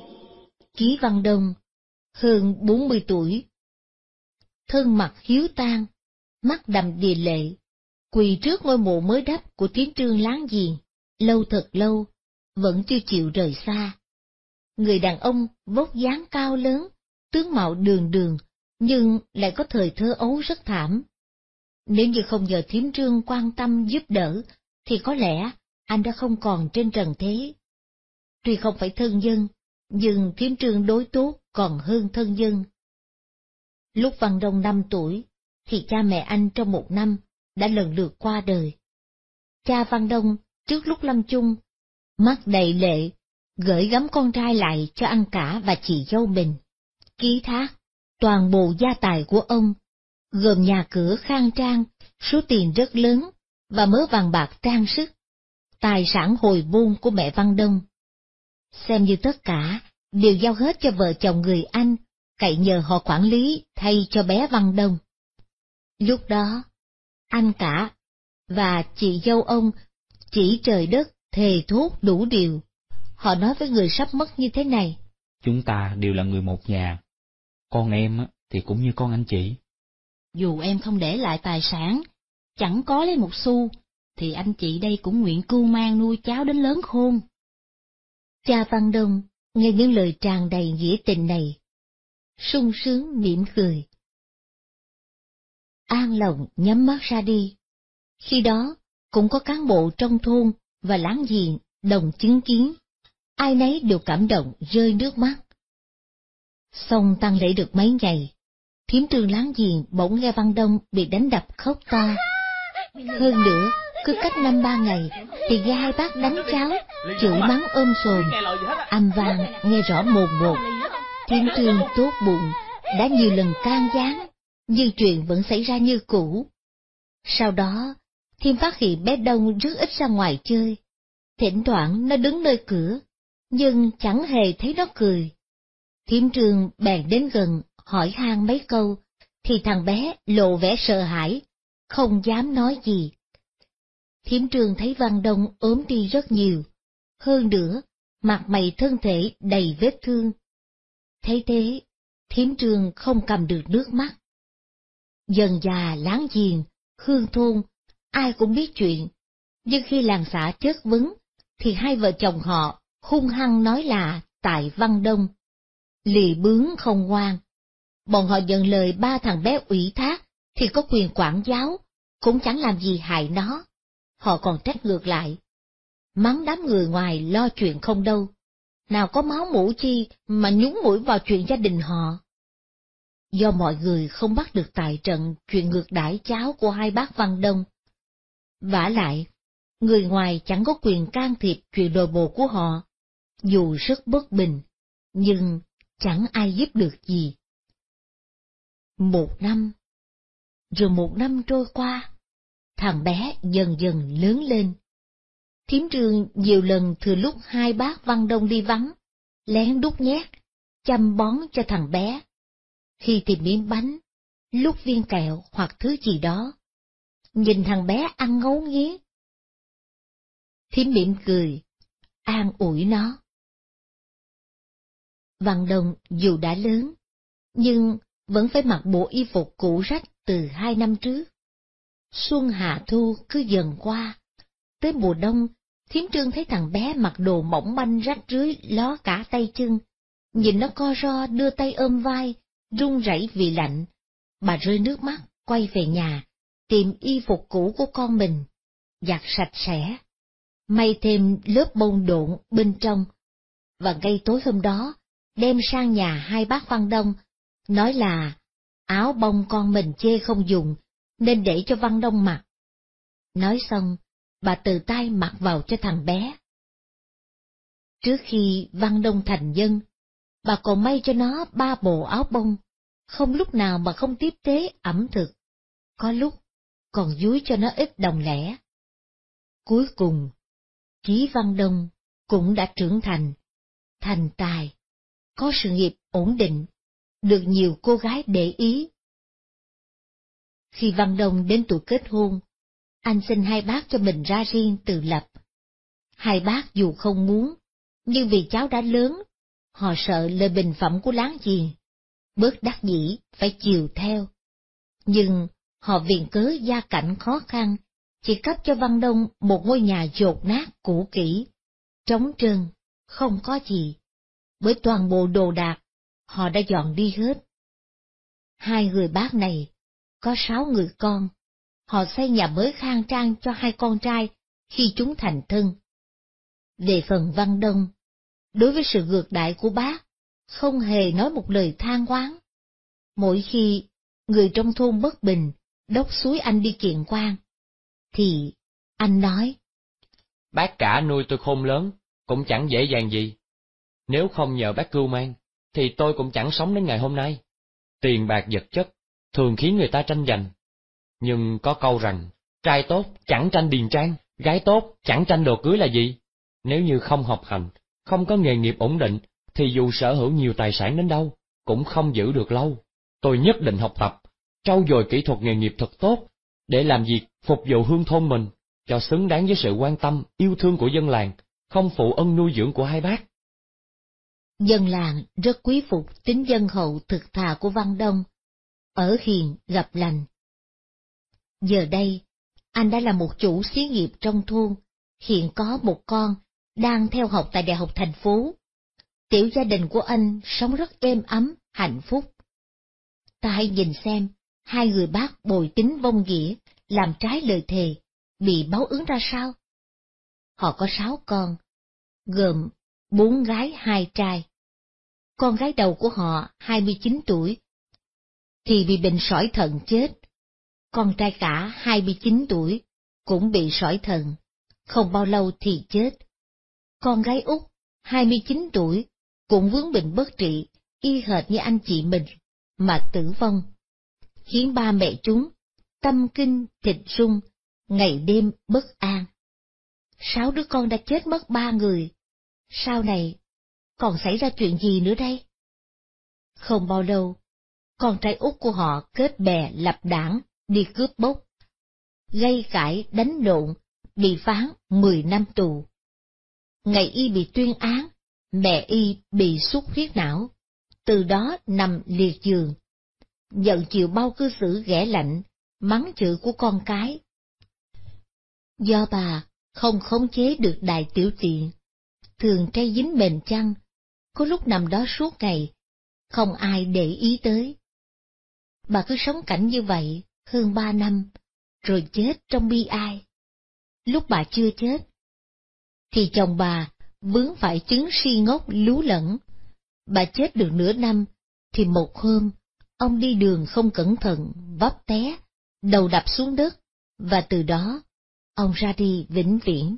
[SPEAKER 2] Ký Văn Đông, hơn 40 tuổi. Thân mặt hiếu tang, mắt đầm đìa lệ, quỳ trước ngôi mộ mới đắp của Tiến Trương láng giềng, lâu thật lâu, vẫn chưa chịu rời xa. Người đàn ông vóc dáng cao lớn, tướng mạo đường đường, nhưng lại có thời thơ ấu rất thảm. Nếu như không nhờ Thiểm Trương quan tâm giúp đỡ, thì có lẽ anh đã không còn trên trần thế. Tuy không phải thân dân, nhưng Thiểm Trương đối tốt còn hơn thân dân. Lúc Văn Đông 5 tuổi, thì cha mẹ anh trong 1 năm đã lần lượt qua đời. Cha Văn Đông trước lúc lâm chung, mắt đầy lệ, gửi gắm con trai lại cho anh cả và chị dâu mình, ký thác toàn bộ gia tài của ông, gồm nhà cửa khang trang, số tiền rất lớn và mớ vàng bạc trang sức, tài sản hồi môn của mẹ Văn Đông. Xem như tất cả đều giao hết cho vợ chồng người Anh, cậy nhờ họ quản lý thay cho bé Văn Đông. Lúc đó, anh cả và chị dâu ông chỉ trời đất thề thốt đủ điều. Họ nói với người sắp mất như thế này:
[SPEAKER 8] Chúng ta đều là người một nhà. Con em thì cũng như con anh chị.
[SPEAKER 4] Dù em không để lại tài sản, chẳng có lấy một xu, thì anh chị đây cũng nguyện cưu mang nuôi cháu đến lớn khôn.
[SPEAKER 2] Cha Văn Đông nghe những lời tràn đầy nghĩa tình này, sung sướng mỉm cười, an lòng nhắm mắt ra đi. Khi đó cũng có cán bộ trong thôn và láng giềng đồng chứng kiến, ai nấy đều cảm động rơi nước mắt. Xong tang lễ được mấy ngày, thím Trương láng giềng bỗng nghe Văn Đông bị đánh đập khóc to. Hơn nữa, cứ cách 5-3 ngày thì nghe hai bác đánh cháu, chửi mắng ôm sồn, âm vang nghe rõ mồn một. Thím Trương tốt bụng, đã nhiều lần can gián, nhưng chuyện vẫn xảy ra như cũ. Sau đó, thím phát hiện bé Đông rất ít ra ngoài chơi. Thỉnh thoảng nó đứng nơi cửa, nhưng chẳng hề thấy nó cười. Thím Trương bèn đến gần hỏi han mấy câu, thì thằng bé lộ vẻ sợ hãi, không dám nói gì. Thím Trương thấy Văn Đông ốm đi rất nhiều, hơn nữa, mặt mày thân thể đầy vết thương. Thấy thế, thím Trương không cầm được nước mắt. Dần già láng giềng, hương thôn, ai cũng biết chuyện, nhưng khi làng xã chất vấn, thì hai vợ chồng họ hung hăng nói là tại Văn Đông. Lì bướng không ngoan. Bọn họ nhận lời 3 thằng bé ủy thác thì có quyền quản giáo, cũng chẳng làm gì hại nó. Họ còn trách ngược lại, mắng đám người ngoài lo chuyện không đâu, nào có máu mủ chi mà nhúng mũi vào chuyện gia đình họ. Do mọi người không bắt được tại trận chuyện ngược đãi cháu của hai bác Văn Đông. Vả lại, người ngoài chẳng có quyền can thiệp chuyện nội bộ của họ, dù rất bất bình, nhưng chẳng ai giúp được gì. 1 năm, rồi 1 năm trôi qua, thằng bé dần dần lớn lên. Thím Trương nhiều lần thừa lúc hai bác Văn Đông đi vắng, lén đút nhét, chăm bón cho thằng bé. Khi thì miếng bánh, lúc viên kẹo hoặc thứ gì đó. Nhìn thằng bé ăn ngấu nghiến, thím mỉm cười, an ủi nó. Văn Đông dù đã lớn, nhưng vẫn phải mặc bộ y phục cũ rách từ 2 năm trước. Xuân hạ thu cứ dần qua, tới mùa đông, thím Trương thấy thằng bé mặc đồ mỏng manh rách rưới ló cả tay chân, nhìn nó co ro đưa tay ôm vai, run rẩy vì lạnh. Bà rơi nước mắt, quay về nhà, tìm y phục cũ của con mình, giặt sạch sẽ, may thêm lớp bông độn bên trong, và ngay tối hôm đó, đem sang nhà hai bác Văn Đông, nói là áo bông con mình chê không dùng, nên để cho Văn Đông mặc. Nói xong, bà tự tay mặc vào cho thằng bé. Trước khi Văn Đông thành nhân, bà còn may cho nó 3 bộ áo bông, không lúc nào mà không tiếp tế ẩm thực, có lúc còn dúi cho nó ít đồng lẻ. Cuối cùng, Chí Văn Đông cũng đã trưởng thành, thành tài, có sự nghiệp ổn định, được nhiều cô gái để ý. Khi Văn Đông đến tuổi kết hôn, anh xin hai bác cho mình ra riêng tự lập. Hai bác dù không muốn, nhưng vì cháu đã lớn, họ sợ lời bình phẩm của láng giềng, bớt đắc dĩ phải chiều theo. Nhưng họ viện cớ gia cảnh khó khăn, chỉ cấp cho Văn Đông một ngôi nhà dột nát cũ kỹ, trống trơn, không có gì, bởi toàn bộ đồ đạc họ đã dọn đi hết. Hai người bác này có 6 người con, họ xây nhà mới khang trang cho 2 con trai khi chúng thành thân. Về phần Văn Đông, đối với sự ngược đãi của bác, không hề nói một lời than oán. Mỗi khi người trong thôn bất bình đốc xúi anh đi kiện quan, thì anh nói:
[SPEAKER 3] Bác cả nuôi tôi khôn lớn, cũng chẳng dễ dàng gì. Nếu không nhờ bác cưu mang, thì tôi cũng chẳng sống đến ngày hôm nay. Tiền bạc vật chất thường khiến người ta tranh giành. Nhưng có câu rằng, trai tốt chẳng tranh điền trang, gái tốt chẳng tranh đồ cưới là gì. Nếu như không học hành, không có nghề nghiệp ổn định, thì dù sở hữu nhiều tài sản đến đâu, cũng không giữ được lâu. Tôi nhất định học tập, trau dồi kỹ thuật nghề nghiệp thật tốt, để làm việc phục vụ hương thôn mình, cho xứng đáng với sự quan tâm, yêu thương của dân làng, không phụ ân nuôi dưỡng của hai bác.
[SPEAKER 2] Dân làng rất quý phục tính dân hậu thực thà của Văn Đông, ở hiền gặp lành. Giờ đây, anh đã là một chủ xí nghiệp trong thôn, hiện có một con, đang theo học tại Đại học thành phố. Tiểu gia đình của anh sống rất êm ấm, hạnh phúc. Ta hãy nhìn xem, hai người bác bồi tính vong nghĩa, làm trái lời thề, bị báo ứng ra sao? Họ có 6 con, gồm 4 gái 2 trai. Con gái đầu của họ 29 tuổi, thì bị bệnh sỏi thận chết. Con trai cả 29 tuổi, cũng bị sỏi thận, không bao lâu thì chết. Con gái út 29 tuổi, cũng vướng bệnh bất trị, y hệt như anh chị mình, mà tử vong, khiến ba mẹ chúng tâm kinh thịt rung, ngày đêm bất an. 6 đứa con đã chết mất 3 người, sau này còn xảy ra chuyện gì nữa đây? Không bao lâu, con trai út của họ kết bè lập đảng, đi cướp bóc, gây cãi đánh lộn, bị phán 10 năm tù. Ngày y bị tuyên án, mẹ y bị xuất huyết não, từ đó nằm liệt giường, nhận chịu bao cư xử ghẻ lạnh, mắng chửi của con cái. Do bà không khống chế được đại tiểu tiện, thường tray dính mền chăn, có lúc nằm đó suốt ngày, không ai để ý tới. Bà cứ sống cảnh như vậy hơn 3 năm, rồi chết trong bi ai. Lúc bà chưa chết, thì chồng bà vướng phải chứng si ngốc lú lẫn. Bà chết được nửa năm, thì một hôm, ông đi đường không cẩn thận, vấp té, đầu đập xuống đất, và từ đó, ông ra đi vĩnh viễn.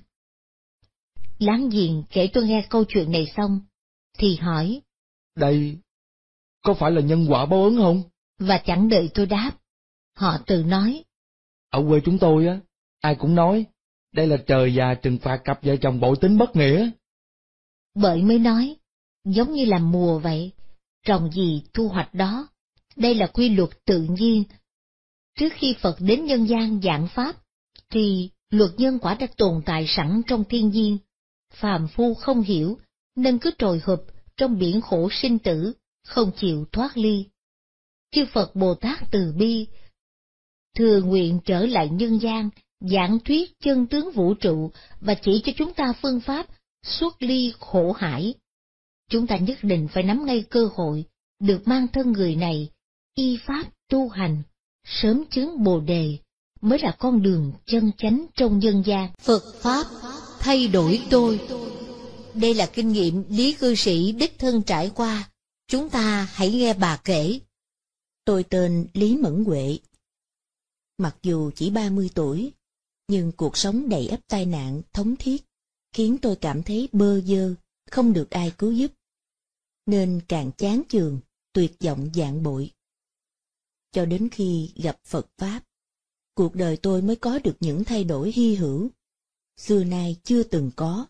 [SPEAKER 2] Láng giềng kể tôi nghe câu chuyện này xong, thì hỏi:
[SPEAKER 7] Đây, có phải là nhân quả báo ứng không?
[SPEAKER 2] Và chẳng đợi tôi đáp, họ tự nói:
[SPEAKER 7] Ở quê chúng tôi á, ai cũng nói, đây là trời già trừng phạt cặp vợ chồng bội tính bất nghĩa.
[SPEAKER 2] Bởi mới nói, giống như làm mùa vậy, trồng gì thu hoạch đó, đây là quy luật tự nhiên. Trước khi Phật đến nhân gian giảng pháp, thì luật nhân quả đã tồn tại sẵn trong thiên nhiên. Phàm phu không hiểu, nên cứ trồi hụp trong biển khổ sinh tử, không chịu thoát ly. Chư Phật Bồ Tát từ bi, thừa nguyện trở lại nhân gian, giảng thuyết chân tướng vũ trụ và chỉ cho chúng ta phương pháp xuất ly khổ hải. Chúng ta nhất định phải nắm ngay cơ hội, được mang thân người này, y pháp tu hành, sớm chứng Bồ Đề, mới là con đường chân chánh trong nhân gian. Phật Pháp thay đổi tôi. Đây là kinh nghiệm Lý cư sĩ đích thân trải qua, chúng ta hãy nghe bà kể.
[SPEAKER 9] Tôi tên Lý Mẫn Huệ. Mặc dù chỉ 30 tuổi, nhưng cuộc sống đầy ắp tai nạn thống thiết, khiến tôi cảm thấy bơ vơ, không được ai cứu giúp, nên càng chán chường, tuyệt vọng vạn bội. Cho đến khi gặp Phật Pháp, cuộc đời tôi mới có được những thay đổi hy hữu, xưa nay chưa từng có.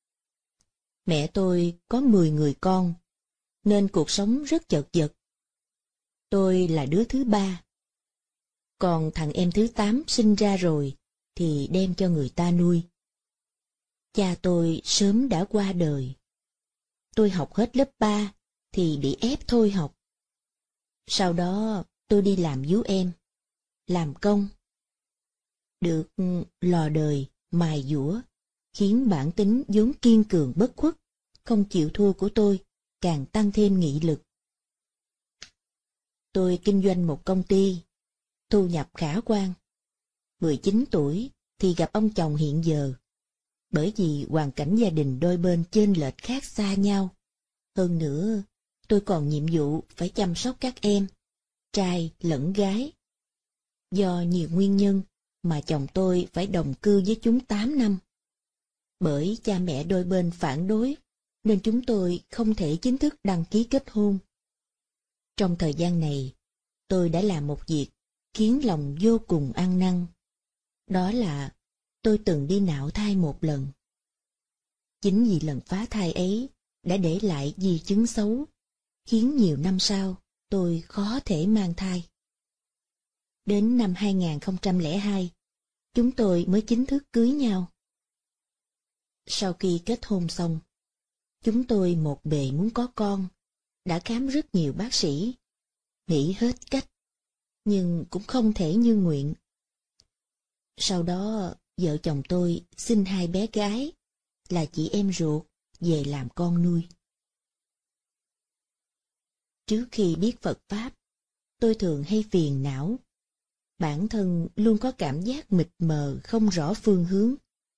[SPEAKER 9] Mẹ tôi có 10 người con, nên cuộc sống rất chật vật. Tôi là đứa thứ 3. Còn thằng em thứ 8 sinh ra rồi, thì đem cho người ta nuôi. Cha tôi sớm đã qua đời. Tôi học hết lớp 3, thì bị ép thôi học. Sau đó tôi đi làm vú em, làm công. Được lò đời, mài dũa, khiến bản tính vốn kiên cường bất khuất, không chịu thua của tôi, càng tăng thêm nghị lực. Tôi kinh doanh một công ty, thu nhập khả quan. 19 tuổi thì gặp ông chồng hiện giờ. Bởi vì hoàn cảnh gia đình đôi bên chênh lệch khác xa nhau. Hơn nữa, tôi còn nhiệm vụ phải chăm sóc các em, trai lẫn gái. Do nhiều nguyên nhân mà chồng tôi phải đồng cư với chúng 8 năm. Bởi cha mẹ đôi bên phản đối, nên chúng tôi không thể chính thức đăng ký kết hôn. Trong thời gian này, tôi đã làm một việc khiến lòng vô cùng ăn năn. Đó là tôi từng đi nạo thai một lần. Chính vì lần phá thai ấy đã để lại di chứng xấu, khiến nhiều năm sau tôi khó thể mang thai. Đến năm 2002, chúng tôi mới chính thức cưới nhau. Sau khi kết hôn xong, chúng tôi một bề muốn có con, đã khám rất nhiều bác sĩ, nghĩ hết cách, nhưng cũng không thể như nguyện. Sau đó, vợ chồng tôi sinh 2 bé gái, là chị em ruột, về làm con nuôi. Trước khi biết Phật Pháp, tôi thường hay phiền não. Bản thân luôn có cảm giác mịt mờ không rõ phương hướng.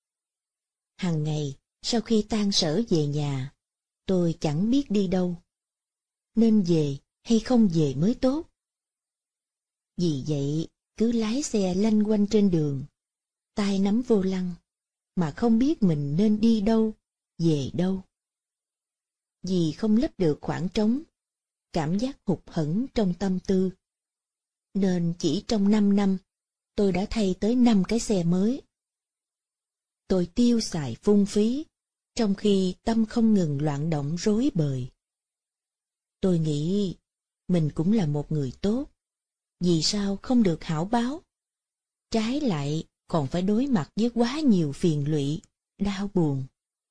[SPEAKER 9] Hằng ngày, sau khi tan sở về nhà, tôi chẳng biết đi đâu. Nên về hay không về mới tốt. Vì vậy, cứ lái xe lanh quanh trên đường, tay nắm vô lăng, mà không biết mình nên đi đâu, về đâu. Vì không lấp được khoảng trống, cảm giác hụt hẫng trong tâm tư, nên chỉ trong 5 năm, tôi đã thay tới 5 cái xe mới. Tôi tiêu xài phung phí, trong khi tâm không ngừng loạn động rối bời. Tôi nghĩ mình cũng là một người tốt, vì sao không được hảo báo? Trái lại còn phải đối mặt với quá nhiều phiền lụy, đau buồn.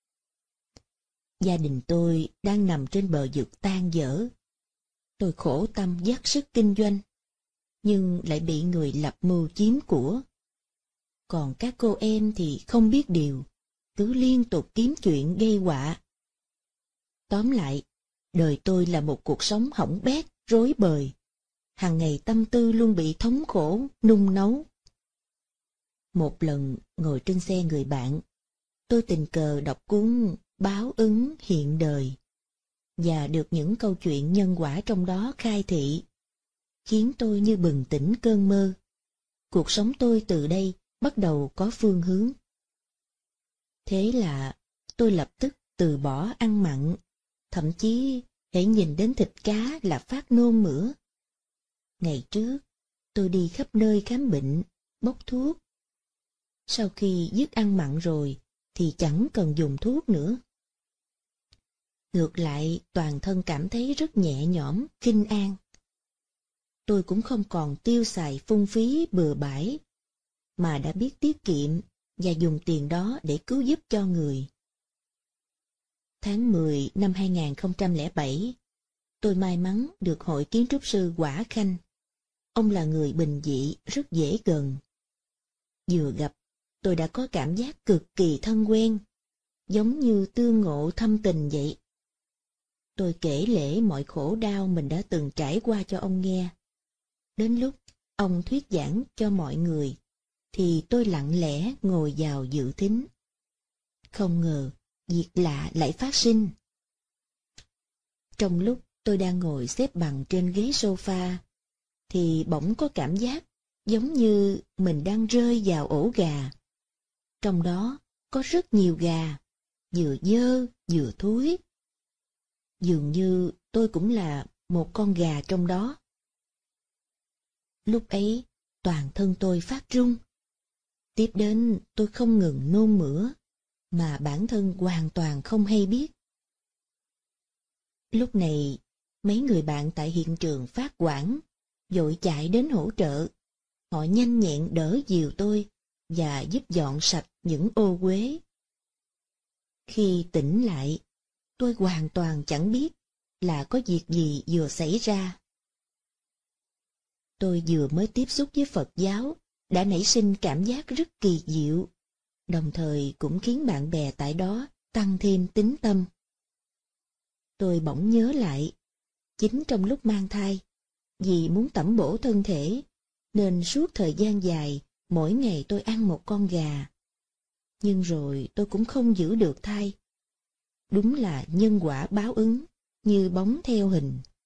[SPEAKER 9] Gia đình tôi đang nằm trên bờ vực tan vỡ. Tôi khổ tâm dốc sức kinh doanh, nhưng lại bị người lập mưu chiếm của. Còn các cô em thì không biết điều, cứ liên tục kiếm chuyện gây họa. Tóm lại, đời tôi là một cuộc sống hỏng bét, rối bời. Hàng ngày tâm tư luôn bị thống khổ, nung nấu. Một lần ngồi trên xe người bạn, tôi tình cờ đọc cuốn Báo ứng hiện đời, và được những câu chuyện nhân quả trong đó khai thị, khiến tôi như bừng tỉnh cơn mơ. Cuộc sống tôi từ đây bắt đầu có phương hướng. Thế là tôi lập tức từ bỏ ăn mặn, thậm chí hễ nhìn đến thịt cá là phát nôn mửa. Ngày trước, tôi đi khắp nơi khám bệnh, bốc thuốc. Sau khi dứt ăn mặn rồi thì chẳng cần dùng thuốc nữa. Ngược lại, toàn thân cảm thấy rất nhẹ nhõm, kinh an. Tôi cũng không còn tiêu xài phung phí bừa bãi, mà đã biết tiết kiệm và dùng tiền đó để cứu giúp cho người. Tháng 10 năm 2007, tôi may mắn được Hội Kiến trúc sư Quả Khanh. Ông là người bình dị, rất dễ gần. Vừa gặp, tôi đã có cảm giác cực kỳ thân quen, giống như tương ngộ thâm tình vậy. Tôi kể lể mọi khổ đau mình đã từng trải qua cho ông nghe. Đến lúc ông thuyết giảng cho mọi người, thì tôi lặng lẽ ngồi vào dự thính. Không ngờ, việc lạ lại phát sinh. Trong lúc tôi đang ngồi xếp bằng trên ghế sofa, thì bỗng có cảm giác giống như mình đang rơi vào ổ gà. Trong đó có rất nhiều gà, vừa dơ vừa thúi. Dường như tôi cũng là một con gà trong đó. Lúc ấy, toàn thân tôi phát run. Tiếp đến tôi không ngừng nôn mửa, mà bản thân hoàn toàn không hay biết. Lúc này, mấy người bạn tại hiện trường phát hoảng, vội chạy đến hỗ trợ. Họ nhanh nhẹn đỡ dìu tôi và giúp dọn sạch những ô uế. Khi tỉnh lại, tôi hoàn toàn chẳng biết là có việc gì vừa xảy ra. Tôi vừa mới tiếp xúc với Phật giáo, đã nảy sinh cảm giác rất kỳ diệu, đồng thời cũng khiến bạn bè tại đó tăng thêm tín tâm. Tôi bỗng nhớ lại, chính trong lúc mang thai, vì muốn tẩm bổ thân thể, nên suốt thời gian dài, mỗi ngày tôi ăn một con gà. Nhưng rồi tôi cũng không giữ được thai. Đúng là nhân quả báo ứng, như bóng theo hình.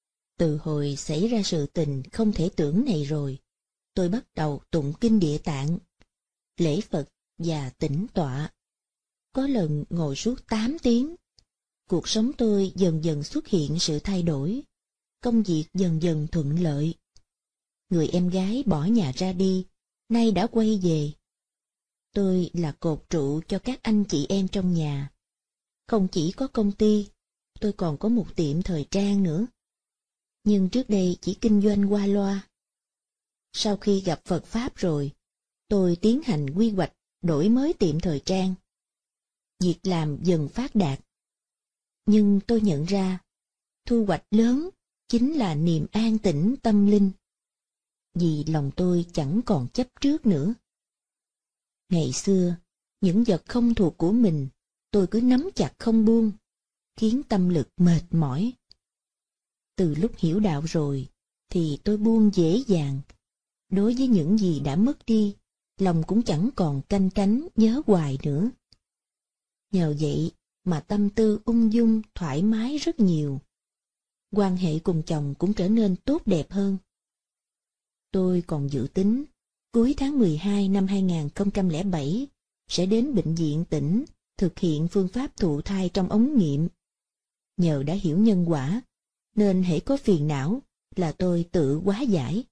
[SPEAKER 9] Từ hồi xảy ra sự tình không thể tưởng này rồi, tôi bắt đầu tụng kinh Địa Tạng, lễ Phật và tĩnh tọa. Có lần ngồi suốt 8 tiếng. Cuộc sống tôi dần dần xuất hiện sự thay đổi, công việc dần dần thuận lợi. Người em gái bỏ nhà ra đi, nay đã quay về. Tôi là cột trụ cho các anh chị em trong nhà. Không chỉ có công ty, tôi còn có một tiệm thời trang nữa. Nhưng trước đây chỉ kinh doanh qua loa. Sau khi gặp Phật Pháp rồi, tôi tiến hành quy hoạch đổi mới tiệm thời trang. Việc làm dần phát đạt. Nhưng tôi nhận ra, thu hoạch lớn chính là niềm an tĩnh tâm linh. Vì lòng tôi chẳng còn chấp trước nữa. Ngày xưa, những vật không thuộc của mình, tôi cứ nắm chặt không buông, khiến tâm lực mệt mỏi. Từ lúc hiểu đạo rồi, thì tôi buông dễ dàng. Đối với những gì đã mất đi, lòng cũng chẳng còn canh cánh nhớ hoài nữa. Nhờ vậy mà tâm tư ung dung thoải mái rất nhiều. Quan hệ cùng chồng cũng trở nên tốt đẹp hơn. Tôi còn dự tính cuối tháng 12 năm 2007 sẽ đến bệnh viện tỉnh thực hiện phương pháp thụ thai trong ống nghiệm. Nhờ đã hiểu nhân quả, nên hễ có phiền não là tôi tự hóa giải.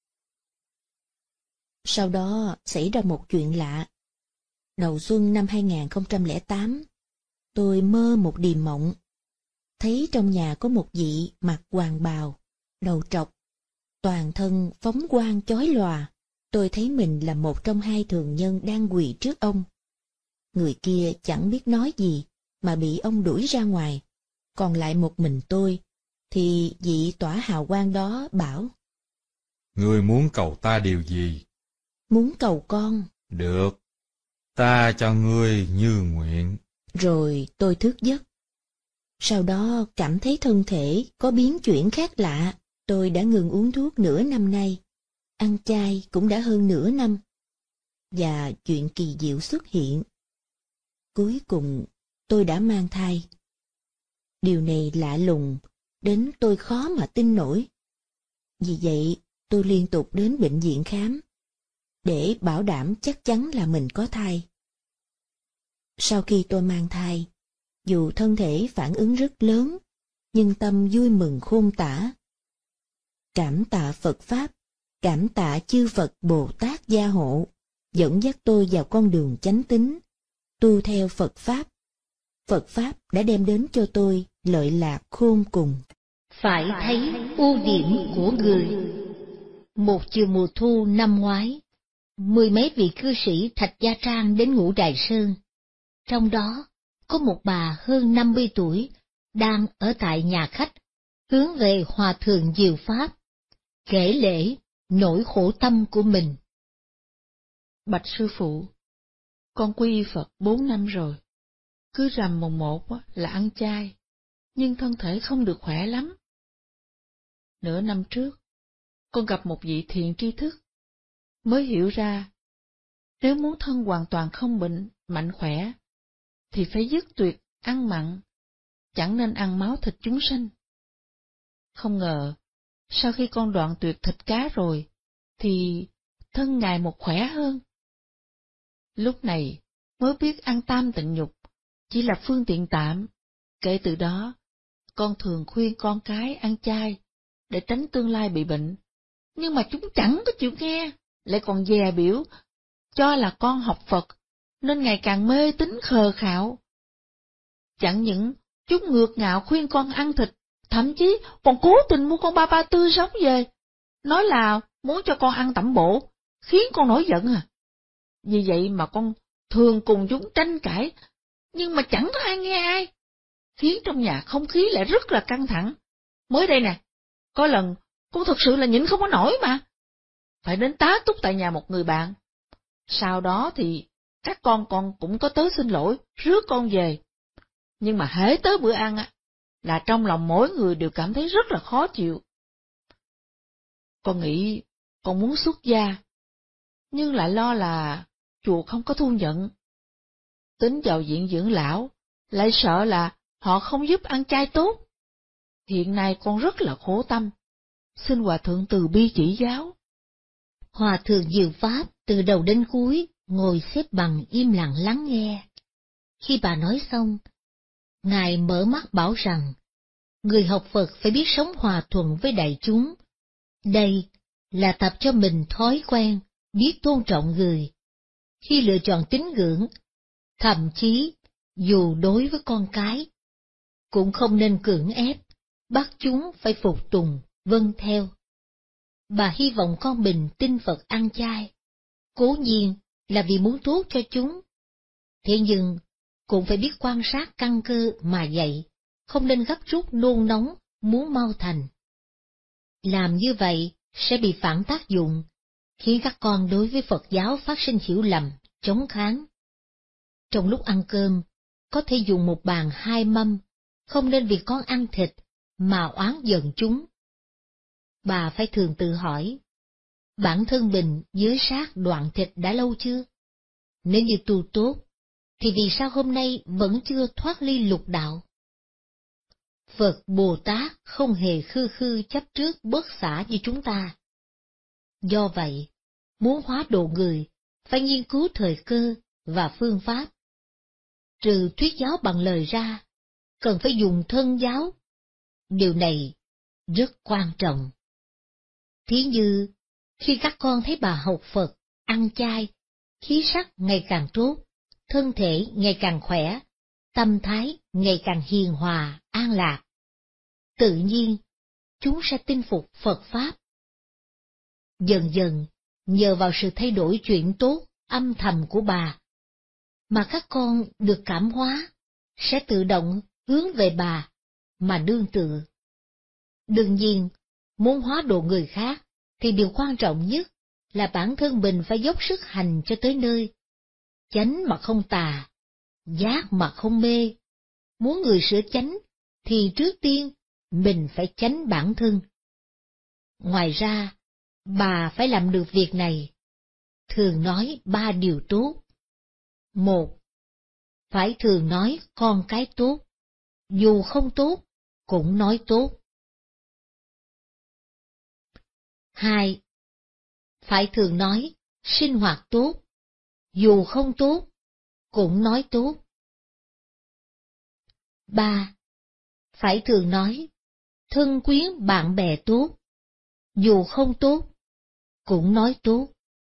[SPEAKER 9] Sau đó xảy ra một chuyện lạ. Đầu xuân năm 2008, tôi mơ một điềm mộng. Thấy trong nhà có một vị mặc hoàng bào, đầu trọc, toàn thân phóng quang chói lòa. Tôi thấy mình là một trong hai thường nhân đang quỳ trước ông. Người kia chẳng biết nói gì mà bị ông đuổi ra ngoài. Còn lại một mình tôi, thì vị tỏa hào quang đó bảo:
[SPEAKER 10] Ngươi muốn cầu ta điều gì?
[SPEAKER 9] Muốn cầu con.
[SPEAKER 10] Được, ta cho ngươi như nguyện.
[SPEAKER 9] Rồi tôi thức giấc. Sau đó cảm thấy thân thể có biến chuyển khác lạ. Tôi đã ngừng uống thuốc nửa năm nay. Ăn chay cũng đã hơn nửa năm. Và chuyện kỳ diệu xuất hiện. Cuối cùng tôi đã mang thai. Điều này lạ lùng, đến tôi khó mà tin nổi. Vì vậy tôi liên tục đến bệnh viện khám, để bảo đảm chắc chắn là mình có thai. Sau khi tôi mang thai, dù thân thể phản ứng rất lớn, nhưng tâm vui mừng khôn tả. Cảm tạ Phật Pháp, cảm tạ chư Phật Bồ Tát gia hộ, dẫn dắt tôi vào con đường chánh tín, tu theo Phật Pháp. Phật Pháp đã đem đến cho tôi lợi lạc khôn cùng.
[SPEAKER 2] Phải thấy ưu điểm của người. Một chiều mùa thu năm ngoái, 10 mấy vị cư sĩ Thạch Gia Trang đến Ngũ Đài Sơn. Trong đó, có một bà hơn 50 tuổi, đang ở tại nhà khách, hướng về Hòa Thượng Diệu Pháp, kể lể nỗi khổ tâm của mình.
[SPEAKER 6] Bạch sư phụ, con quy y Phật 4 năm rồi. Cứ rằm mùng 1 là ăn chay, nhưng thân thể không được khỏe lắm. Nửa năm trước, con gặp một vị thiện tri thức, mới hiểu ra, nếu muốn thân hoàn toàn không bệnh, mạnh khỏe, thì phải dứt tuyệt ăn mặn, chẳng nên ăn máu thịt chúng sanh. Không ngờ, sau khi con đoạn tuyệt thịt cá rồi, thì thân ngày một khỏe hơn. Lúc này mới biết ăn tam tịnh nhục chỉ là phương tiện tạm. Kể từ đó, con thường khuyên con cái ăn chay để tránh tương lai bị bệnh. Nhưng mà chúng chẳng có chịu nghe, lại còn dè biểu, cho là con học Phật, nên ngày càng mê tín khờ khạo. Chẳng những chúng ngược ngạo khuyên con ăn thịt, thậm chí còn cố tình mua con ba tươi sống về, nói là muốn cho con ăn tẩm bổ, khiến con nổi giận à. Vì vậy mà con thường cùng chúng tranh cãi, nhưng mà chẳng có ai nghe ai, khiến trong nhà không khí lại rất là căng thẳng. Mới đây nè, có lần con thực sự là nhịn không có nổi mà, phải đến tá túc tại nhà một người bạn. Sau đó thì các con cũng có tới xin lỗi, rước con về. Nhưng mà hễ tới bữa ăn là trong lòng mỗi người đều cảm thấy rất là khó chịu. Con nghĩ con muốn xuất gia, nhưng lại lo là chùa không có thu nhận. Tính vào viện dưỡng lão, lại sợ là họ không giúp ăn chay tốt. Hiện nay con rất là khổ tâm, xin Hòa Thượng từ bi chỉ giáo.
[SPEAKER 2] Hòa Thượng Diệu Pháp từ đầu đến cuối ngồi xếp bằng im lặng lắng nghe. Khi bà nói xong, Ngài mở mắt bảo rằng, người học Phật phải biết sống hòa thuận với đại chúng. Đây là tập cho mình thói quen, biết tôn trọng người. Khi lựa chọn tín ngưỡng, thậm chí dù đối với con cái, cũng không nên cưỡng ép, bắt chúng phải phục tùng, vâng theo. Bà hy vọng con mình tin Phật ăn chay, cố nhiên là vì muốn tốt cho chúng. Thế nhưng, cũng phải biết quan sát căn cơ mà dạy, không nên gấp rút nôn nóng, muốn mau thành. Làm như vậy sẽ bị phản tác dụng, khiến các con đối với Phật giáo phát sinh hiểu lầm, chống kháng. Trong lúc ăn cơm, có thể dùng một bàn 2 mâm, không nên vì con ăn thịt mà oán giận chúng. Bà phải thường tự hỏi, bản thân mình giới sát đoạn thịt đã lâu chưa? Nếu như tu tốt, thì vì sao hôm nay vẫn chưa thoát ly lục đạo? Phật Bồ Tát không hề khư khư chấp trước bớt xả như chúng ta. Do vậy, muốn hóa độ người, phải nghiên cứu thời cơ và phương pháp. Trừ thuyết giáo bằng lời ra, cần phải dùng thân giáo. Điều này rất quan trọng. Thí như, khi các con thấy bà học Phật, ăn chay, khí sắc ngày càng tốt, thân thể ngày càng khỏe, tâm thái ngày càng hiền hòa, an lạc. Tự nhiên, chúng sẽ tin phục Phật Pháp. Dần dần, nhờ vào sự thay đổi chuyện tốt, âm thầm của bà, mà các con được cảm hóa, sẽ tự động hướng về bà mà nương tựa. Đương nhiên, muốn hóa độ người khác, thì điều quan trọng nhất là bản thân mình phải dốc sức hành cho tới nơi. Chánh mà không tà, giác mà không mê. Muốn người sửa chánh, thì trước tiên mình phải chánh bản thân. Ngoài ra, bà phải làm được việc này. Thường nói 3 điều tốt. 1. Phải thường nói con cái tốt, dù không tốt, cũng nói tốt. 2. Phải thường nói sinh hoạt tốt, dù không tốt, cũng nói tốt. 3. Phải thường nói thân quyến bạn bè tốt, dù không tốt, cũng nói tốt.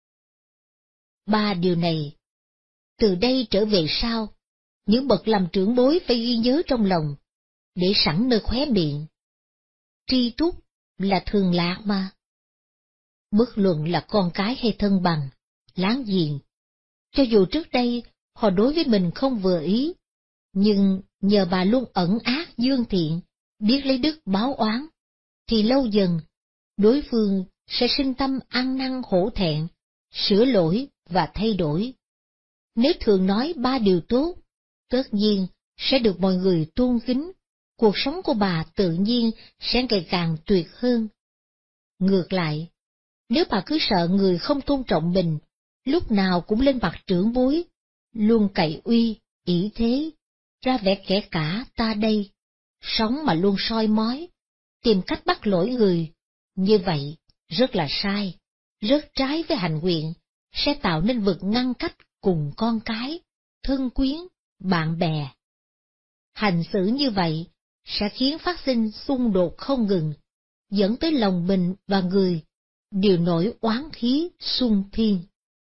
[SPEAKER 2] 3 điều này, từ đây trở về sau, những bậc làm trưởng bối phải ghi nhớ trong lòng, để sẵn nơi khóe miệng. Tri túc là thường lạc mà. Bất luận là con cái hay thân bằng, láng giềng, cho dù trước đây họ đối với mình không vừa ý, nhưng nhờ bà luôn ẩn ác dương thiện, biết lấy đức báo oán, thì lâu dần, đối phương sẽ sinh tâm ăn năn hổ thẹn, sửa lỗi và thay đổi. Nếu thường nói 3 điều tốt, tất nhiên sẽ được mọi người tôn kính, cuộc sống của bà tự nhiên sẽ ngày càng tuyệt hơn. Ngược lại, nếu bà cứ sợ người không tôn trọng mình, lúc nào cũng lên mặt trưởng bối, luôn cậy uy, ỷ thế, ra vẻ kẻ cả ta đây, sống mà luôn soi mói, tìm cách bắt lỗi người, như vậy rất là sai, rất trái với hạnh nguyện, sẽ tạo nên vực ngăn cách cùng con cái, thân quyến, bạn bè. Hành xử như vậy sẽ khiến phát sinh xung đột không ngừng, dẫn tới lòng mình và người đều nổi oán khí xung thiên.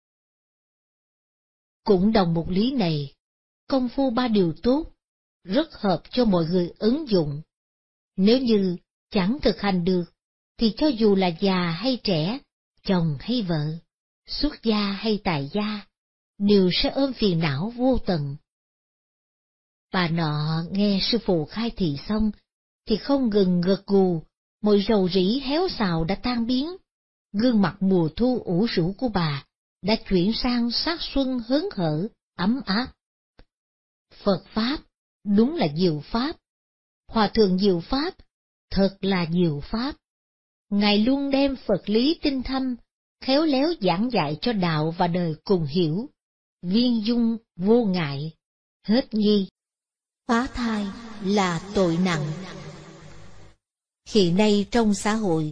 [SPEAKER 2] Cũng đồng một lý này, công phu 3 điều tốt rất hợp cho mọi người ứng dụng. Nếu như chẳng thực hành được, thì cho dù là già hay trẻ, chồng hay vợ, xuất gia hay tại gia, đều sẽ ôm phiền não vô tận. Bà nọ nghe sư phụ khai thị xong, thì không ngừng gật gù, mọi rầu rĩ héo xào đã tan biến. Gương mặt mùa thu ủ rũ của bà đã chuyển sang sắc xuân hớn hở, ấm áp. Phật Pháp đúng là diệu Pháp. Hòa Thượng Diệu Pháp thật là diệu Pháp. Ngài luôn đem Phật lý tinh thâm, khéo léo giảng dạy cho đạo và đời cùng hiểu, viên dung vô ngại, hết nghi. Phá thai là tội nặng. Hiện nay trong xã hội,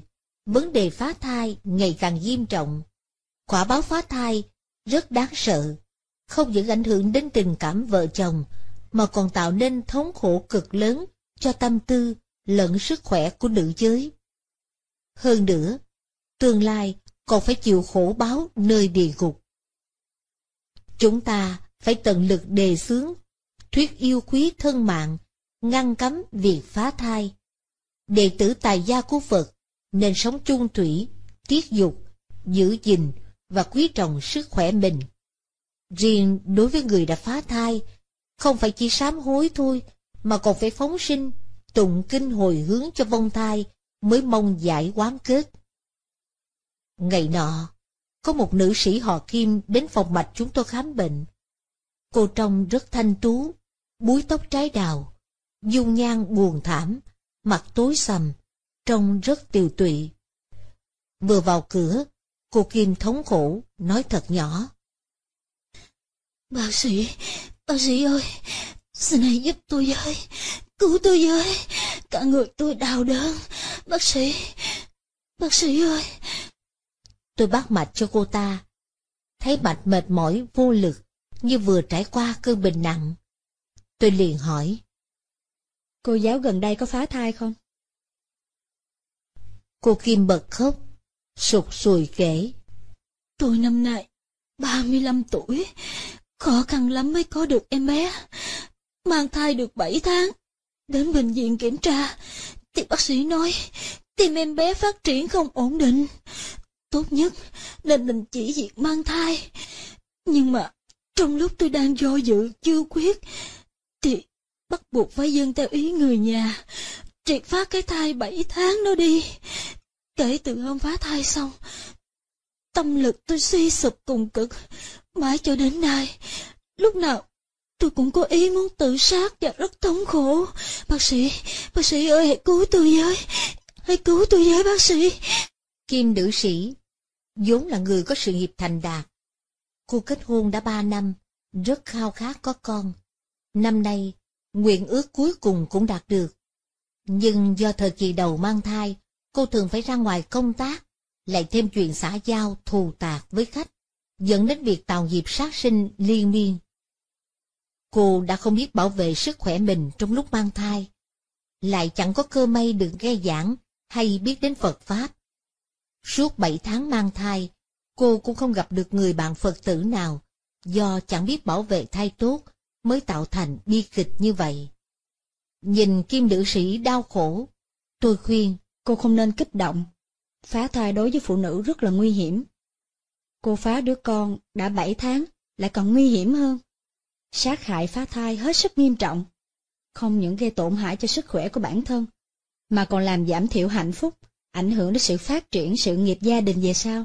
[SPEAKER 2] vấn đề phá thai ngày càng nghiêm trọng. Quả báo phá thai rất đáng sợ, không những ảnh hưởng đến tình cảm vợ chồng, mà còn tạo nên thống khổ cực lớn cho tâm tư lẫn sức khỏe của nữ giới. Hơn nữa, tương lai còn phải chịu khổ báo nơi địa ngục. Chúng ta phải tận lực đề xướng thuyết yêu quý thân mạng, ngăn cấm việc phá thai. Đệ tử tài gia của Phật nên sống chung thủy, tiết dục, giữ gìn và quý trọng sức khỏe mình. Riêng đối với người đã phá thai, không phải chỉ sám hối thôi, mà còn phải phóng sinh, tụng kinh hồi hướng cho vong thai mới mong giải oán kết. Ngày nọ, có một nữ sĩ họ Kim đến phòng mạch chúng tôi khám bệnh. Cô trông rất thanh tú, búi tóc trái đào, dung nhan buồn thảm, mặt tối sầm, trông rất tiều tụy. Vừa vào cửa, cô Kim thống khổ, nói thật nhỏ. Bác sĩ ơi, xin hãy giúp tôi với, cứu tôi với, cả người tôi đau đớn, bác sĩ ơi. Tôi bắt mạch cho cô ta, thấy mạch mệt mỏi vô lực, như vừa trải qua cơn bệnh nặng. Tôi liền hỏi,
[SPEAKER 4] cô giáo gần đây có phá thai không?
[SPEAKER 2] Cô Kim bật khóc, sụt sùi kể, tôi năm nay 35 tuổi, khó khăn lắm mới có được em bé, mang thai được 7 tháng. Đến bệnh viện kiểm tra, thì bác sĩ nói tim em bé phát triển không ổn định, tốt nhất nên đình chỉ việc mang thai. Nhưng mà trong lúc tôi đang do dự chưa quyết, thì bắt buộc phải dâng theo ý người nhà, triệt phá cái thai 7 tháng đó đi. Kể từ hôm phá thai xong, tâm lực tôi suy sụp cùng cực, mãi cho đến nay, lúc nào tôi cũng có ý muốn tự sát và rất thống khổ. Bác sĩ ơi, hãy cứu tôi với, bác sĩ. Kim nữ sĩ vốn là người có sự nghiệp thành đạt. Cô kết hôn đã 3 năm, rất khao khát có con. Năm nay, nguyện ước cuối cùng cũng đạt được. Nhưng do thời kỳ đầu mang thai, cô thường phải ra ngoài công tác, lại thêm chuyện xã giao thù tạc với khách, dẫn đến việc tạo nghiệp sát sinh liên miên. Cô đã không biết bảo vệ sức khỏe mình trong lúc mang thai, lại chẳng có cơ may được nghe giảng hay biết đến Phật Pháp. Suốt 7 tháng mang thai, cô cũng không gặp được người bạn Phật tử nào, do chẳng biết bảo vệ thai tốt mới tạo thành bi kịch như vậy. Nhìn Kim nữ sĩ đau khổ, tôi khuyên
[SPEAKER 4] cô không nên kích động. Phá thai đối với phụ nữ rất là nguy hiểm. Cô phá đứa con đã 7 tháng lại còn nguy hiểm hơn. Sát hại phá thai hết sức nghiêm trọng, không những gây tổn hại cho sức khỏe của bản thân, mà còn làm giảm thiểu hạnh phúc, ảnh hưởng đến sự phát triển sự nghiệp gia đình về sau.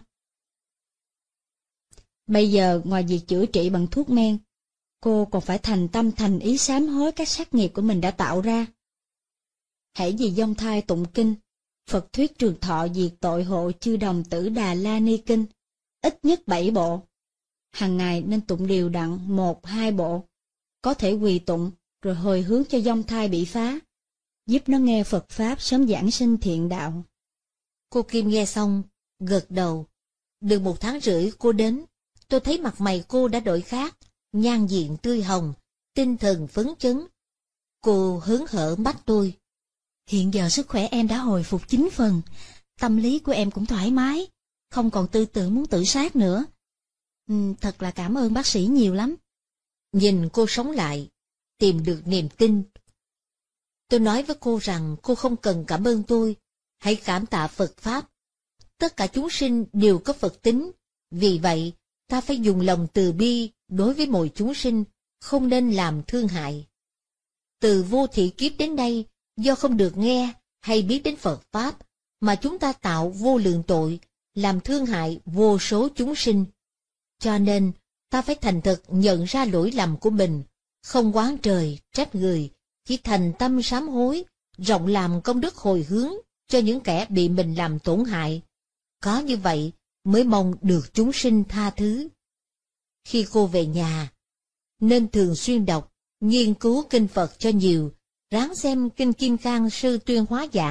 [SPEAKER 4] Bây giờ ngoài việc chữa trị bằng thuốc men, cô còn phải thành tâm thành ý sám hối các sát nghiệp của mình đã tạo ra. Hãy vì vong thai tụng kinh, Phật thuyết trường thọ diệt tội hộ chư đồng tử Đà La Ni kinh, ít nhất 7 bộ. Hàng ngày nên tụng đều đặn 1-2 bộ, có thể quỳ tụng rồi hồi hướng cho vong thai bị phá, giúp nó nghe Phật Pháp sớm giảng sinh thiện đạo.
[SPEAKER 2] Cô Kim nghe xong, gật đầu. Được 1 tháng rưỡi cô đến, tôi thấy mặt mày cô đã đổi khác, nhan diện tươi hồng, tinh thần phấn chấn. Cô hớn hở bắt tôi. Hiện giờ sức khỏe em đã hồi phục 9 phần, tâm lý của em cũng thoải mái, không còn tư tưởng muốn tự sát nữa. Thật là cảm ơn bác sĩ nhiều lắm. Nhìn cô sống lại, tìm được niềm tin. Tôi nói với cô rằng cô không cần cảm ơn tôi, hãy cảm tạ Phật Pháp. Tất cả chúng sinh đều có Phật tính, vì vậy ta phải dùng lòng từ bi đối với mọi chúng sinh, không nên làm thương hại. Từ vô thị kiếp đến đây, do không được nghe hay biết đến Phật Pháp, mà chúng ta tạo vô lượng tội, làm thương hại vô số chúng sinh. Cho nên, ta phải thành thật nhận ra lỗi lầm của mình, không oán trời, trách người, chỉ thành tâm sám hối, rộng làm công đức hồi hướng cho những kẻ bị mình làm tổn hại. Có như vậy mới mong được chúng sinh tha thứ. Khi cô về nhà, nên thường xuyên đọc, nghiên cứu kinh Phật cho nhiều, ráng xem kinh Kim Cang Sư Tuyên Hóa Giảng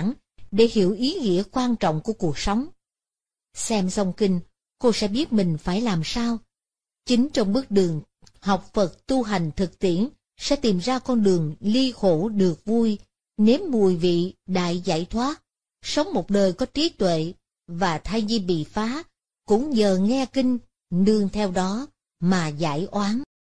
[SPEAKER 2] để hiểu ý nghĩa quan trọng của cuộc sống. Xem xong kinh, cô sẽ biết mình phải làm sao. Chính trong bước đường học Phật tu hành thực tiễn sẽ tìm ra con đường ly khổ được vui, nếm mùi vị đại giải thoát, sống một đời có trí tuệ, và thai nhi bị phá cũng nhờ nghe kinh, nương theo đó mà giải oán.